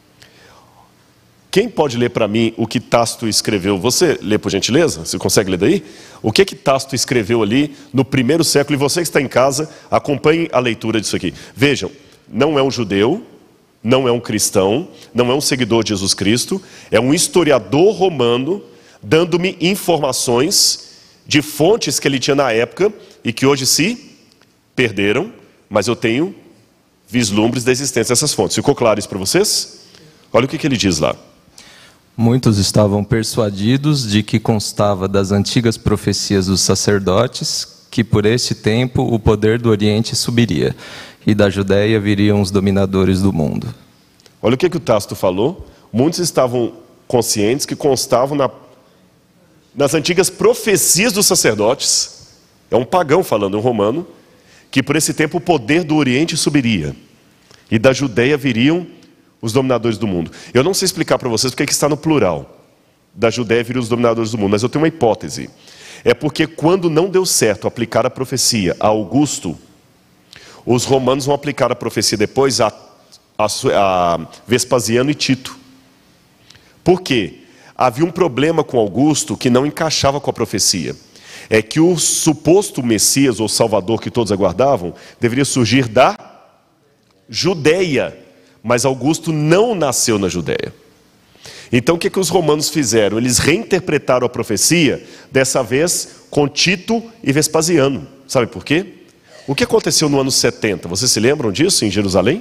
Quem pode ler para mim o que Tácito escreveu? Você lê, por gentileza? Você consegue ler daí? O que que Tácito escreveu ali no primeiro século? E você que está em casa, acompanhe a leitura disso aqui. Vejam, não é um judeu, não é um cristão, não é um seguidor de Jesus Cristo, é um historiador romano dando-me informações de fontes que ele tinha na época e que hoje se perderam, mas eu tenho vislumbres da existência dessas fontes. Ficou claro isso para vocês? Olha o que que ele diz lá. Muitos estavam persuadidos de que constava das antigas profecias dos sacerdotes, que por este tempo o poder do Oriente subiria, e da Judéia viriam os dominadores do mundo. Olha o que que o Tácito falou. Muitos estavam conscientes que constavam na, nas antigas profecias dos sacerdotes. É um pagão falando, um romano, que por esse tempo o poder do Oriente subiria, e da Judéia viriam os dominadores do mundo. Eu não sei explicar para vocês porque que está no plural. Da Judéia viriam os dominadores do mundo, mas eu tenho uma hipótese. É porque quando não deu certo aplicar a profecia a Augusto, os romanos vão aplicar a profecia depois a, a, a Vespasiano e Tito. Por quê? Havia um problema com Augusto que não encaixava com a profecia. É que o suposto Messias ou Salvador que todos aguardavam deveria surgir da Judéia. Mas Augusto não nasceu na Judéia. Então o que que os romanos fizeram? Eles reinterpretaram a profecia, dessa vez com Tito e Vespasiano. Sabe por quê? O que aconteceu no ano setenta? Vocês se lembram disso em Jerusalém?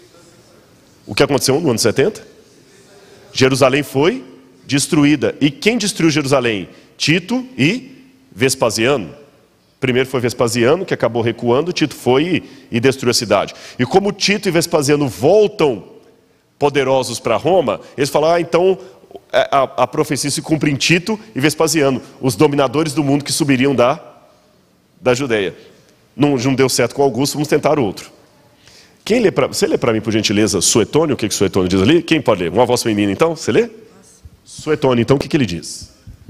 O que aconteceu no ano setenta? Jerusalém foi destruída. E quem destruiu Jerusalém? Tito e Vespasiano. Primeiro foi Vespasiano, que acabou recuando. Tito foi e, e destruiu a cidade. E como Tito e Vespasiano voltam poderosos para Roma, eles falam, ah, então a, a, a profecia se cumpre em Tito e Vespasiano, os dominadores do mundo que subiriam da, da Judeia. Não, não deu certo com Augusto, vamos tentar outro. Quem lê pra, você lê para mim, por gentileza, Suetônio, o que, que Suetônio diz ali? Quem pode ler? Uma voz feminina, então? Você lê? Suetônio, então, o que, que ele diz?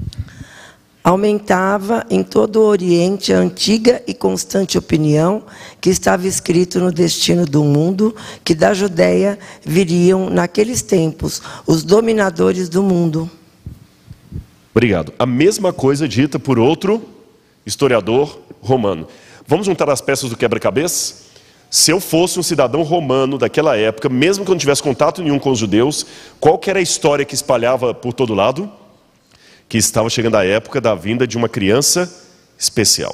Aumentava em todo o Oriente a antiga e constante opinião que estava escrito no destino do mundo, que da Judéia viriam, naqueles tempos, os dominadores do mundo. Obrigado. A mesma coisa dita por outro historiador romano. Vamos juntar as peças do quebra-cabeça? Se eu fosse um cidadão romano daquela época, mesmo que eu não tivesse contato nenhum com os judeus, qual que era a história que espalhava por todo lado? Que estava chegando a época da vinda de uma criança especial.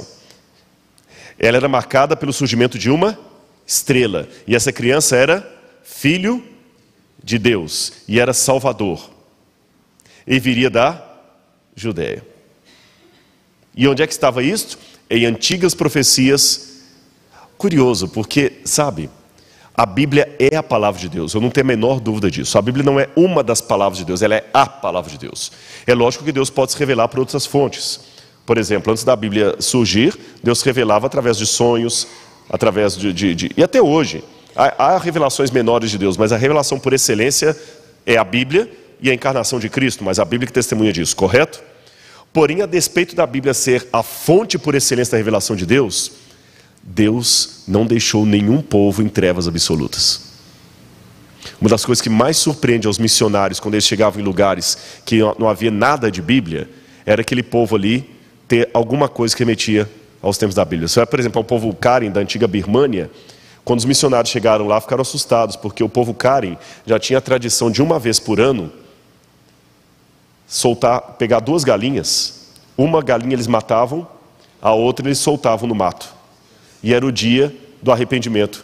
Ela era marcada pelo surgimento de uma estrela. E essa criança era filho de Deus. E era Salvador. E viria da Judéia. E onde é que estava isto? Em antigas profecias. Curioso, porque, sabe, a Bíblia é a palavra de Deus, eu não tenho a menor dúvida disso. A Bíblia não é uma das palavras de Deus, ela é a palavra de Deus. É lógico que Deus pode se revelar por outras fontes. Por exemplo, antes da Bíblia surgir, Deus revelava através de sonhos, através de... de, de... E até hoje, há, há revelações menores de Deus, mas a revelação por excelência é a Bíblia e a encarnação de Cristo, mas a Bíblia que testemunha disso, correto? Porém, a despeito da Bíblia ser a fonte por excelência da revelação de Deus, Deus não deixou nenhum povo em trevas absolutas. Uma das coisas que mais surpreende aos missionários quando eles chegavam em lugares que não havia nada de Bíblia, era aquele povo ali ter alguma coisa que remetia aos tempos da Bíblia. Você vai, por exemplo, ao povo Karen da antiga Birmânia, quando os missionários chegaram lá, ficaram assustados, porque o povo Karen já tinha a tradição de uma vez por ano soltar, pegar duas galinhas, uma galinha eles matavam, a outra eles soltavam no mato. E era o dia do arrependimento.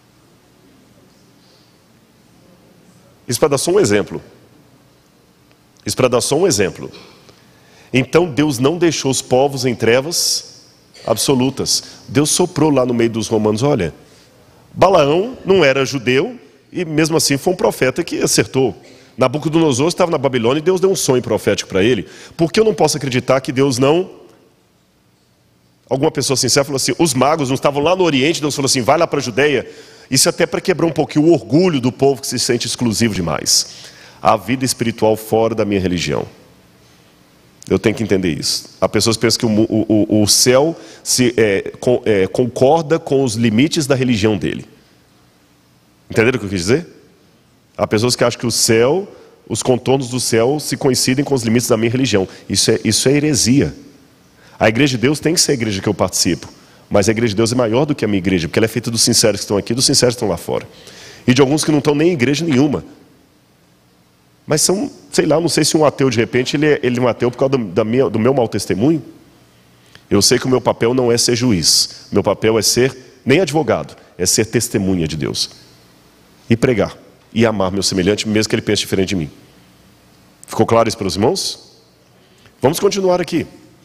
Isso para dar só um exemplo. Isso para dar só um exemplo. Então Deus não deixou os povos em trevas absolutas. Deus soprou lá no meio dos romanos, olha, Balaão não era judeu e mesmo assim foi um profeta que acertou. Nabucodonosor estava na Babilônia e Deus deu um sonho profético para ele. Por que eu não posso acreditar que Deus não... Alguma pessoa sincera falou assim, os magos não estavam lá no Oriente, Deus falou assim, vai lá para a Judéia. Isso até para quebrar um pouquinho o orgulho do povo que se sente exclusivo demais. A vida espiritual fora da minha religião. Eu tenho que entender isso. Há pessoas que pensam que o, o, o céu se, é, com, é, concorda com os limites da religião dele. Entenderam o que eu quis dizer? Há pessoas que acham que o céu, os contornos do céu se coincidem com os limites da minha religião. Isso é, isso é heresia. A igreja de Deus tem que ser a igreja que eu participo. Mas a igreja de Deus é maior do que a minha igreja, porque ela é feita dos sinceros que estão aqui e dos sinceros que estão lá fora. E de alguns que não estão nem em igreja nenhuma. Mas são, sei lá, não sei se um ateu de repente, ele é, ele é um ateu por causa do, da minha, do meu mau testemunho. Eu sei que o meu papel não é ser juiz. Meu papel é ser, nem advogado, é ser testemunha de Deus. E pregar. E amar meu semelhante, mesmo que ele pense diferente de mim. Ficou claro isso para os irmãos? Vamos continuar aqui.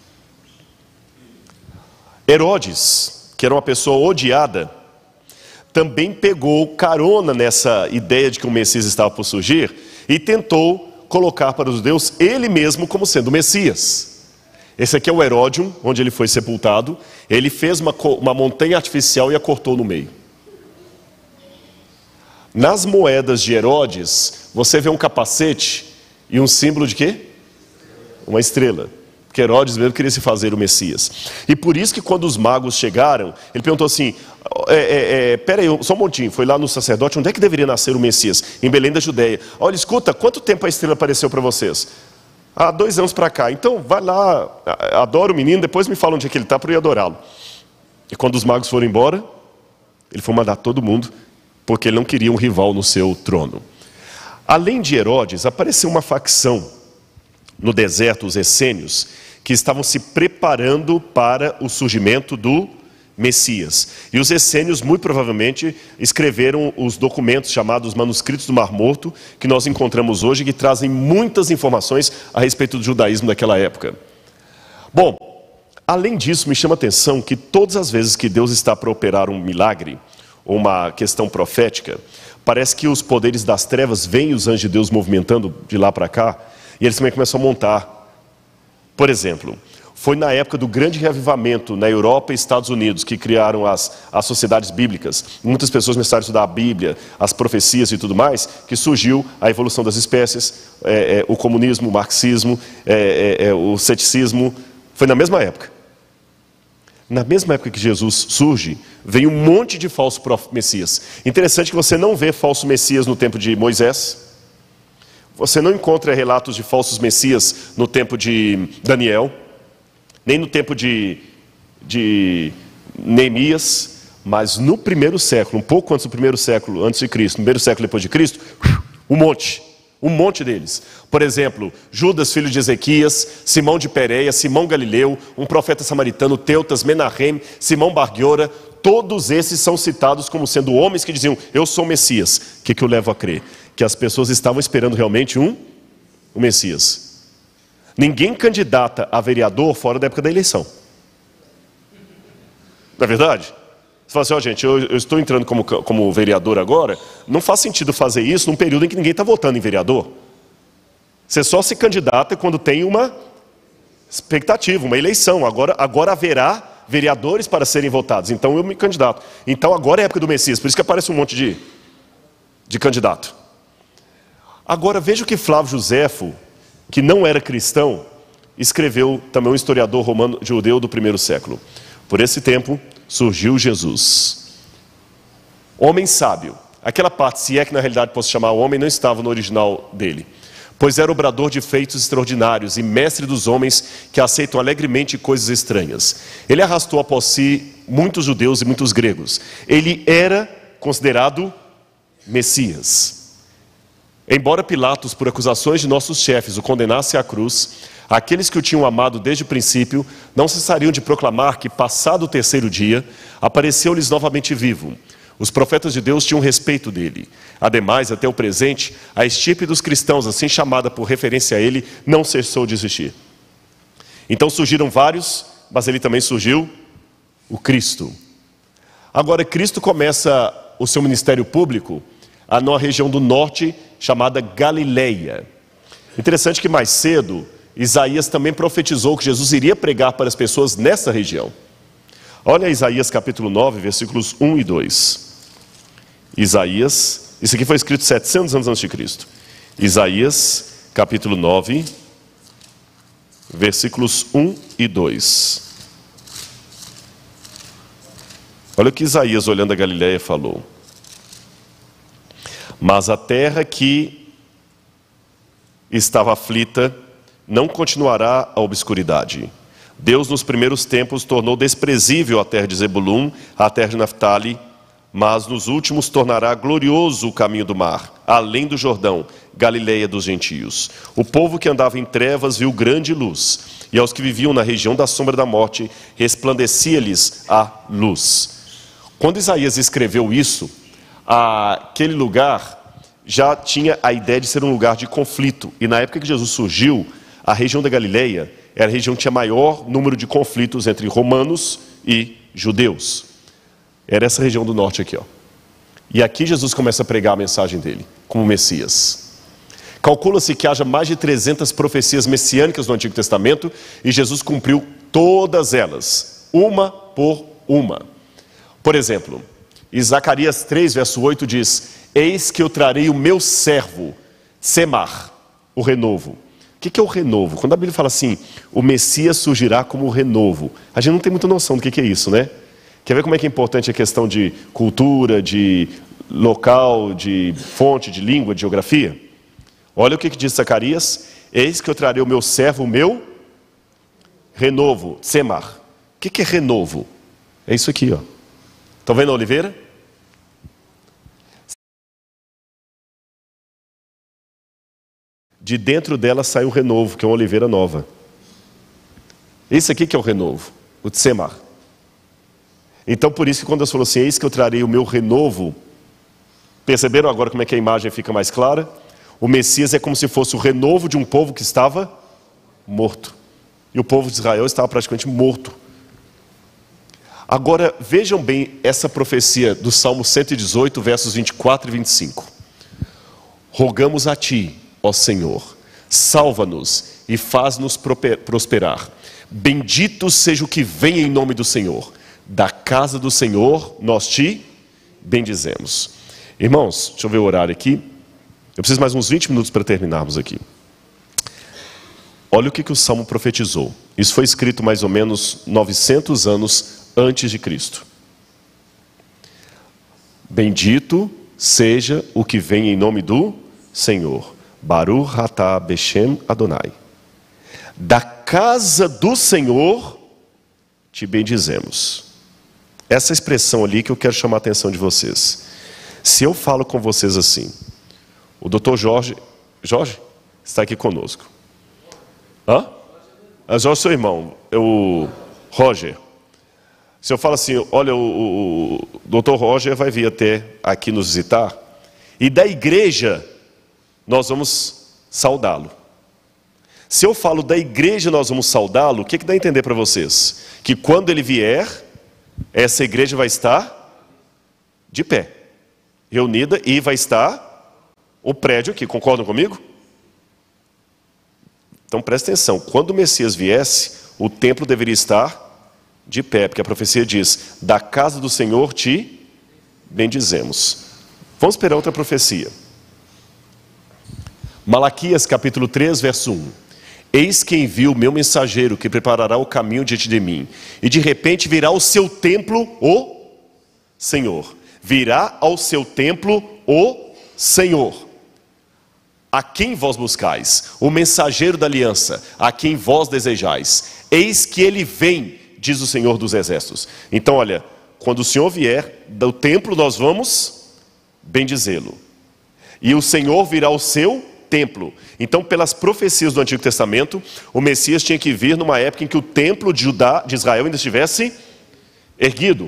Herodes, que era uma pessoa odiada, também pegou carona nessa ideia de que o Messias estava por surgir e tentou colocar para os judeus ele mesmo como sendo o Messias. Esse aqui é o Heródion, onde ele foi sepultado. Ele fez uma, uma montanha artificial e a cortou no meio. Nas moedas de Herodes, você vê um capacete e um símbolo de quê? Uma estrela. Porque Herodes mesmo queria se fazer o Messias. E por isso que quando os magos chegaram, ele perguntou assim, é, é, é, pera aí, só um montinho, foi lá no sacerdote, onde é que deveria nascer o Messias? Em Belém da Judéia. Olha, escuta, quanto tempo a estrela apareceu para vocês? Há dois anos para cá. Então vai lá, adora o menino, depois me fala onde é que ele está para eu ir adorá-lo. E quando os magos foram embora, ele foi mandar todo mundo, porque ele não queria um rival no seu trono. Além de Herodes, apareceu uma facção no deserto, os essênios, que estavam se preparando para o surgimento do Messias. E os essênios, muito provavelmente, escreveram os documentos chamados manuscritos do Mar Morto, que nós encontramos hoje, que trazem muitas informações a respeito do judaísmo daquela época. Bom, além disso, me chama a atenção que todas as vezes que Deus está para operar um milagre, ou uma questão profética, parece que os poderes das trevas veem os anjos de Deus movimentando de lá para cá, e eles também começam a montar. Por exemplo, foi na época do grande reavivamento na Europa e Estados Unidos que criaram as, as sociedades bíblicas. Muitas pessoas começaram a estudar a Bíblia, as profecias e tudo mais, que surgiu a evolução das espécies, é, é, o comunismo, o marxismo, é, é, é, o ceticismo. Foi na mesma época. Na mesma época que Jesus surge, vem um monte de falsos messias. Interessante que você não vê falso messias no tempo de Moisés. Você não encontra relatos de falsos messias no tempo de Daniel, nem no tempo de, de Neemias, mas no primeiro século, um pouco antes do primeiro século, antes de Cristo, no primeiro século depois de Cristo, um monte, um monte deles. Por exemplo, Judas, filho de Ezequias, Simão de Pérea, Simão Galileu, um profeta samaritano, Teutas, Menahem, Simão Bar-Giora, todos esses são citados como sendo homens que diziam, eu sou o Messias. O que, que eu levo a crer? Que as pessoas estavam esperando realmente um, um Messias. Ninguém candidata a vereador fora da época da eleição. Não é verdade? Você fala assim, ó, gente, eu, eu estou entrando como, como vereador agora, não faz sentido fazer isso num período em que ninguém está votando em vereador. Você só se candidata quando tem uma expectativa, uma eleição. Agora, agora haverá vereadores para serem votados, então eu me candidato. Então agora é a época do Messias, por isso que aparece um monte de, de candidato. Agora veja o que Flávio Joséfo, que não era cristão, escreveu também um historiador romano judeu do primeiro século. Por esse tempo surgiu Jesus, homem sábio. Aquela parte, se é que na realidade posso chamar homem, não estava no original dele, pois era obrador de feitos extraordinários e mestre dos homens que aceitam alegremente coisas estranhas. Ele arrastou após si muitos judeus e muitos gregos. Ele era considerado Messias. Embora Pilatos, por acusações de nossos chefes, o condenasse à cruz, aqueles que o tinham amado desde o princípio não cessariam de proclamar que, passado o terceiro dia, apareceu-lhes novamente vivo. Os profetas de Deus tinham respeito dele. Ademais, até o presente, a estirpe dos cristãos, assim chamada por referência a ele, não cessou de existir. Então surgiram vários, mas ele também surgiu, o Cristo. Agora, Cristo começa o seu ministério público na região do norte, chamada Galileia. Interessante que mais cedo, Isaías também profetizou que Jesus iria pregar para as pessoas nessa região. Olha Isaías capítulo nove, versículos um e dois. Isaías, isso aqui foi escrito setecentos anos antes de Cristo. Isaías capítulo nove, versículos um e dois. Olha o que Isaías, olhando a Galileia, falou. Mas a terra que estava aflita não continuará a obscuridade. Deus nos primeiros tempos tornou desprezível a terra de Zebulum, a terra de Naftali, mas nos últimos tornará glorioso o caminho do mar, além do Jordão, Galileia dos gentios. O povo que andava em trevas viu grande luz, e aos que viviam na região da sombra da morte, resplandecia-lhes a luz. Quando Isaías escreveu isso, aquele lugar já tinha a ideia de ser um lugar de conflito. E na época que Jesus surgiu, a região da Galileia era a região que tinha maior número de conflitos entre romanos e judeus. Era essa região do norte aqui, ó. E aqui Jesus começa a pregar a mensagem dele, como Messias. Calcula-se que haja mais de trezentas profecias messiânicas no Antigo Testamento, e Jesus cumpriu todas elas, uma por uma. Por exemplo, em Zacarias três, verso oito diz, eis que eu trarei o meu servo, Semar, o renovo. O que é o renovo? Quando a Bíblia fala assim, o Messias surgirá como o renovo, a gente não tem muita noção do que é isso, né? Quer ver como é que é importante a questão de cultura, de local, de fonte, de língua, de geografia? Olha o que diz Zacarias, eis que eu trarei o meu servo, o meu renovo, Semar. O que é renovo? É isso aqui, ó. Estão vendo a oliveira? De dentro dela sai um renovo, que é uma oliveira nova. Esse aqui que é o renovo, o Tsemar. Então por isso que quando Deus falou assim, eis que eu trarei o meu renovo, perceberam agora como é que a imagem fica mais clara? O Messias é como se fosse o renovo de um povo que estava morto. E o povo de Israel estava praticamente morto. Agora vejam bem essa profecia do Salmo cento e dezoito, versos vinte e quatro e vinte e cinco. Rogamos a ti, ó Senhor, salva-nos e faz-nos prosperar. Bendito seja o que vem em nome do Senhor. Da casa do Senhor nós te bendizemos. Irmãos, deixa eu ver o horário aqui. Eu preciso mais uns vinte minutos para terminarmos aqui. Olha o que, que o Salmo profetizou. Isso foi escrito mais ou menos novecentos anos antes de Cristo. Bendito seja o que vem em nome do Senhor. Baruch atah Beshem Adonai. Da casa do Senhor te bendizemos. Essa expressão ali que eu quero chamar a atenção de vocês. Se eu falo com vocês assim, o doutor Jorge, Jorge está aqui conosco. Hã? Ah, Jorge, seu irmão, o Roger. Se eu falo assim, olha, o, o doutor Roger vai vir até aqui nos visitar, e da igreja nós vamos saudá-lo. Se eu falo da igreja nós vamos saudá-lo, o que, que dá a entender para vocês? Que quando ele vier, essa igreja vai estar de pé, reunida, e vai estar o prédio aqui, concordam comigo? Então presta atenção, quando o Messias viesse, o templo deveria estar de pé, porque a profecia diz, da casa do Senhor te bendizemos. Vamos esperar outra profecia. Malaquias capítulo três, verso um. Eis que envio o meu mensageiro que preparará o caminho diante de mim. E de repente virá ao seu templo o Senhor. Virá ao seu templo o Senhor. A quem vós buscais? O mensageiro da aliança, a quem vós desejais. Eis que ele vem, diz o Senhor dos exércitos. Então olha, quando o Senhor vier do templo nós vamos bendizê-lo. E o Senhor virá ao seu templo. Então, pelas profecias do Antigo Testamento, o Messias tinha que vir numa época em que o templo de Judá, de Israel ainda estivesse erguido.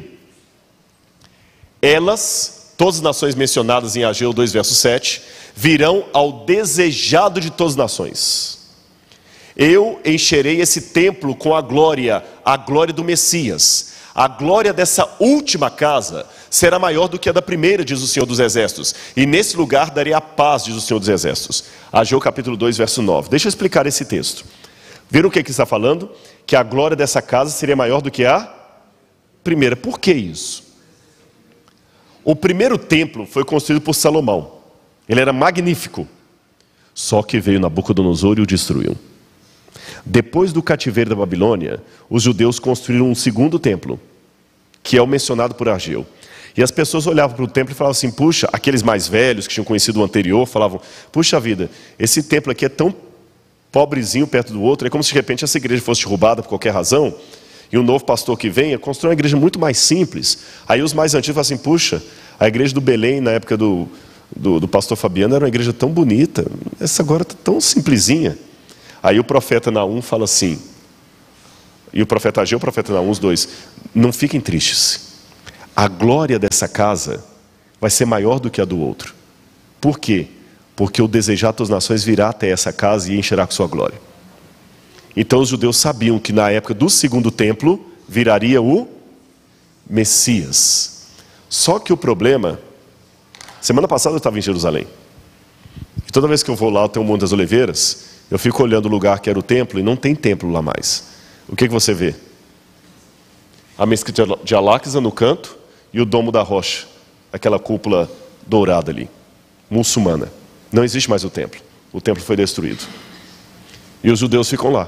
Elas, todas as nações mencionadas em Ageu dois, verso sete, virão ao desejado de todas as nações. Eu encherei esse templo com a glória, a glória do Messias. A glória dessa última casa será maior do que a da primeira, diz o Senhor dos Exércitos. E nesse lugar darei a paz, diz o Senhor dos Exércitos. Ageu capítulo dois, verso nove. Deixa eu explicar esse texto. Viram o que, que está falando? Que a glória dessa casa seria maior do que a primeira. Por que isso? O primeiro templo foi construído por Salomão. Ele era magnífico. Só que veio Nabucodonosor e o destruiu. Depois do cativeiro da Babilônia, os judeus construíram um segundo templo, que é o mencionado por Ageu. E as pessoas olhavam para o templo e falavam assim, puxa, aqueles mais velhos que tinham conhecido o anterior, falavam, puxa vida, esse templo aqui é tão pobrezinho perto do outro, é como se de repente essa igreja fosse derrubada por qualquer razão, e um novo pastor que venha, constrói uma igreja muito mais simples. Aí os mais antigos falam assim, puxa, a igreja do Belém, na época do, do, do pastor Fabiano, era uma igreja tão bonita, essa agora está tão simplesinha. Aí o profeta Naum fala assim, e o profeta Ageu e o profeta Naum, os dois, não fiquem tristes. A glória dessa casa vai ser maior do que a do outro. Por quê? Porque o desejado das nações virá até essa casa e encherá com sua glória. Então os judeus sabiam que na época do segundo templo viraria o Messias. Só que o problema, semana passada eu estava em Jerusalém. E toda vez que eu vou lá, tem o Monte das Oliveiras, eu fico olhando o lugar que era o templo e não tem templo lá mais. O que, que você vê? A mesquita de Al-Aqsa no canto e o domo da rocha, aquela cúpula dourada ali, muçulmana. Não existe mais o templo. O templo foi destruído. E os judeus ficam lá,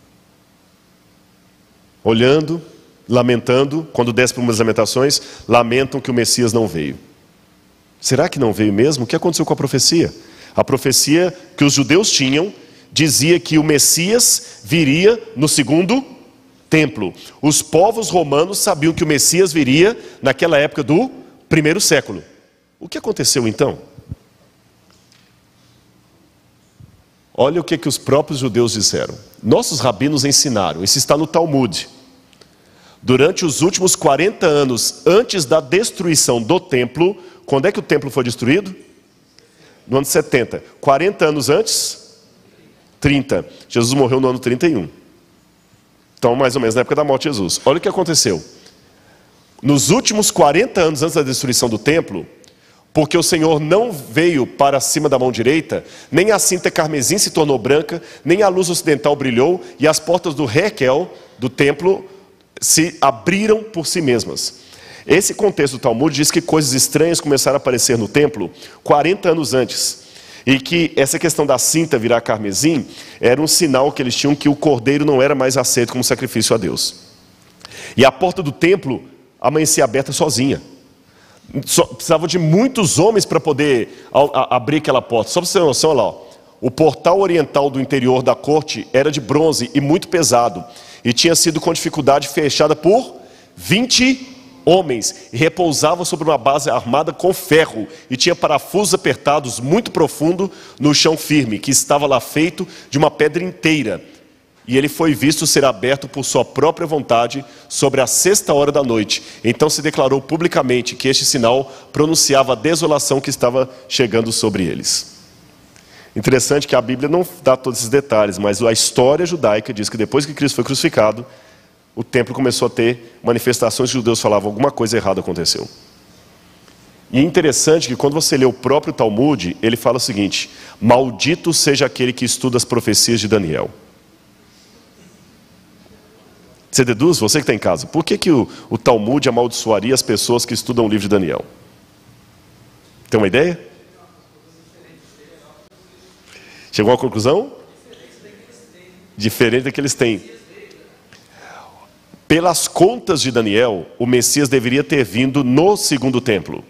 olhando, lamentando. Quando desce para umas lamentações, lamentam que o Messias não veio. Será que não veio mesmo? O que aconteceu com a profecia? A profecia que os judeus tinham dizia que o Messias viria no segundo templo. Os povos romanos sabiam que o Messias viria naquela época do primeiro século. O que aconteceu então? Olha o que, que os próprios judeus disseram. Nossos rabinos ensinaram, isso está no Talmud. Durante os últimos quarenta anos, antes da destruição do templo, quando é que o templo foi destruído? No ano setenta. quarenta anos antes? trinta. Jesus morreu no ano trinta e um. Então, mais ou menos na época da morte de Jesus. Olha o que aconteceu. Nos últimos quarenta anos antes da destruição do templo, porque o Senhor não veio para cima da mão direita, nem a cinta carmesim se tornou branca, nem a luz ocidental brilhou, e as portas do Hekel, do templo, se abriram por si mesmas. Esse contexto do Talmud diz que coisas estranhas começaram a aparecer no templo quarenta anos antes. E que essa questão da cinta virar carmesim era um sinal que eles tinham que o cordeiro não era mais aceito como sacrifício a Deus. E a porta do templo amanhecia aberta sozinha. Só, precisava de muitos homens para poder a, a, abrir aquela porta. Só para você ter noção, olha lá, ó. O portal oriental do interior da corte era de bronze e muito pesado. E tinha sido com dificuldade fechada por vinte homens. E repousava sobre uma base armada com ferro. E tinha parafusos apertados muito profundo no chão firme, que estava lá feito de uma pedra inteira. E ele foi visto ser aberto por sua própria vontade sobre a sexta hora da noite. Então se declarou publicamente que este sinal pronunciava a desolação que estava chegando sobre eles. Interessante que a Bíblia não dá todos esses detalhes, mas a história judaica diz que depois que Cristo foi crucificado, o templo começou a ter manifestações que os judeus falavam alguma coisa errada aconteceu. E é interessante que quando você lê o próprio Talmud, ele fala o seguinte: maldito seja aquele que estuda as profecias de Daniel. Você deduz, você que está em casa, por que, que o, o Talmud amaldiçoaria as pessoas que estudam o livro de Daniel? Tem uma ideia? Chegou a uma conclusão? Diferente da que eles têm. Pelas contas de Daniel, o Messias deveria ter vindo no segundo templo.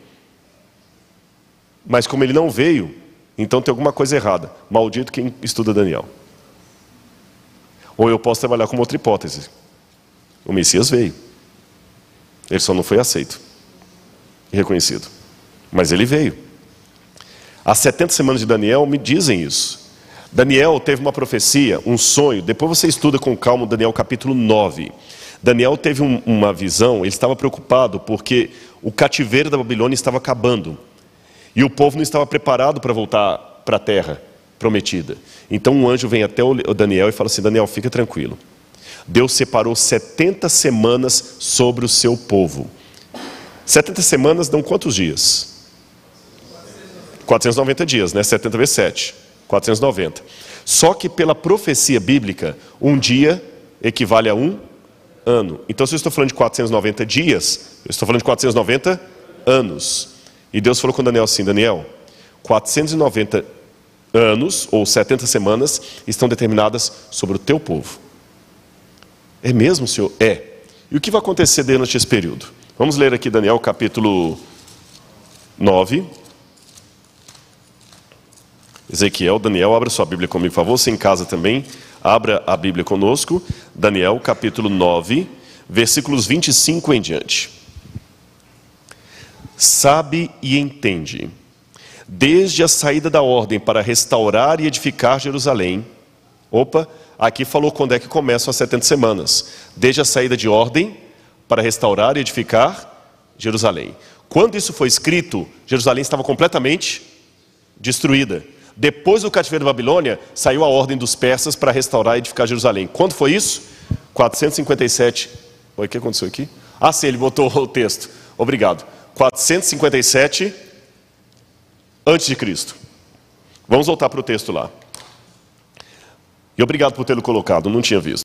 Mas como ele não veio, então tem alguma coisa errada. Maldito quem estuda Daniel. Ou eu posso trabalhar com uma outra hipótese. O Messias veio. Ele só não foi aceito e reconhecido. Mas ele veio. As setenta semanas de Daniel me dizem isso. Daniel teve uma profecia, um sonho. Depois você estuda com calma Daniel capítulo nove. Daniel teve um, uma visão, ele estava preocupado porque o cativeiro da Babilônia estava acabando. E o povo não estava preparado para voltar para a terra prometida. Então um anjo vem até o Daniel e fala assim: Daniel, fica tranquilo. Deus separou setenta semanas sobre o seu povo. setenta semanas dão quantos dias? quatrocentos e noventa dias, né? setenta vezes sete. quatrocentos e noventa. Só que pela profecia bíblica, um dia equivale a um ano. Então se eu estou falando de quatrocentos e noventa dias, eu estou falando de quatrocentos e noventa anos. E Deus falou com Daniel assim: Daniel, quatrocentos e noventa anos, ou setenta semanas, estão determinadas sobre o teu povo. É mesmo, Senhor? É. E o que vai acontecer durante esse período? Vamos ler aqui Daniel capítulo nove. Ezequiel, Daniel, abra sua Bíblia comigo, por favor. Você em casa também, abra a Bíblia conosco. Daniel capítulo nove, versículos vinte e cinco em diante. Sabe e entende, desde a saída da ordem para restaurar e edificar Jerusalém. Opa, aqui falou quando é que começam as setenta semanas. Desde a saída de ordem para restaurar e edificar Jerusalém. Quando isso foi escrito, Jerusalém estava completamente destruída. Depois do cativeiro da Babilônia, saiu a ordem dos persas para restaurar e edificar Jerusalém. Quando foi isso? quatrocentos e cinquenta e sete. Oi, o que aconteceu aqui? Ah, sim, ele botou o texto. Obrigado. quatrocentos e cinquenta e sete antes de Cristo. Vamos voltar para o texto lá. E obrigado por tê-lo colocado, não tinha visto.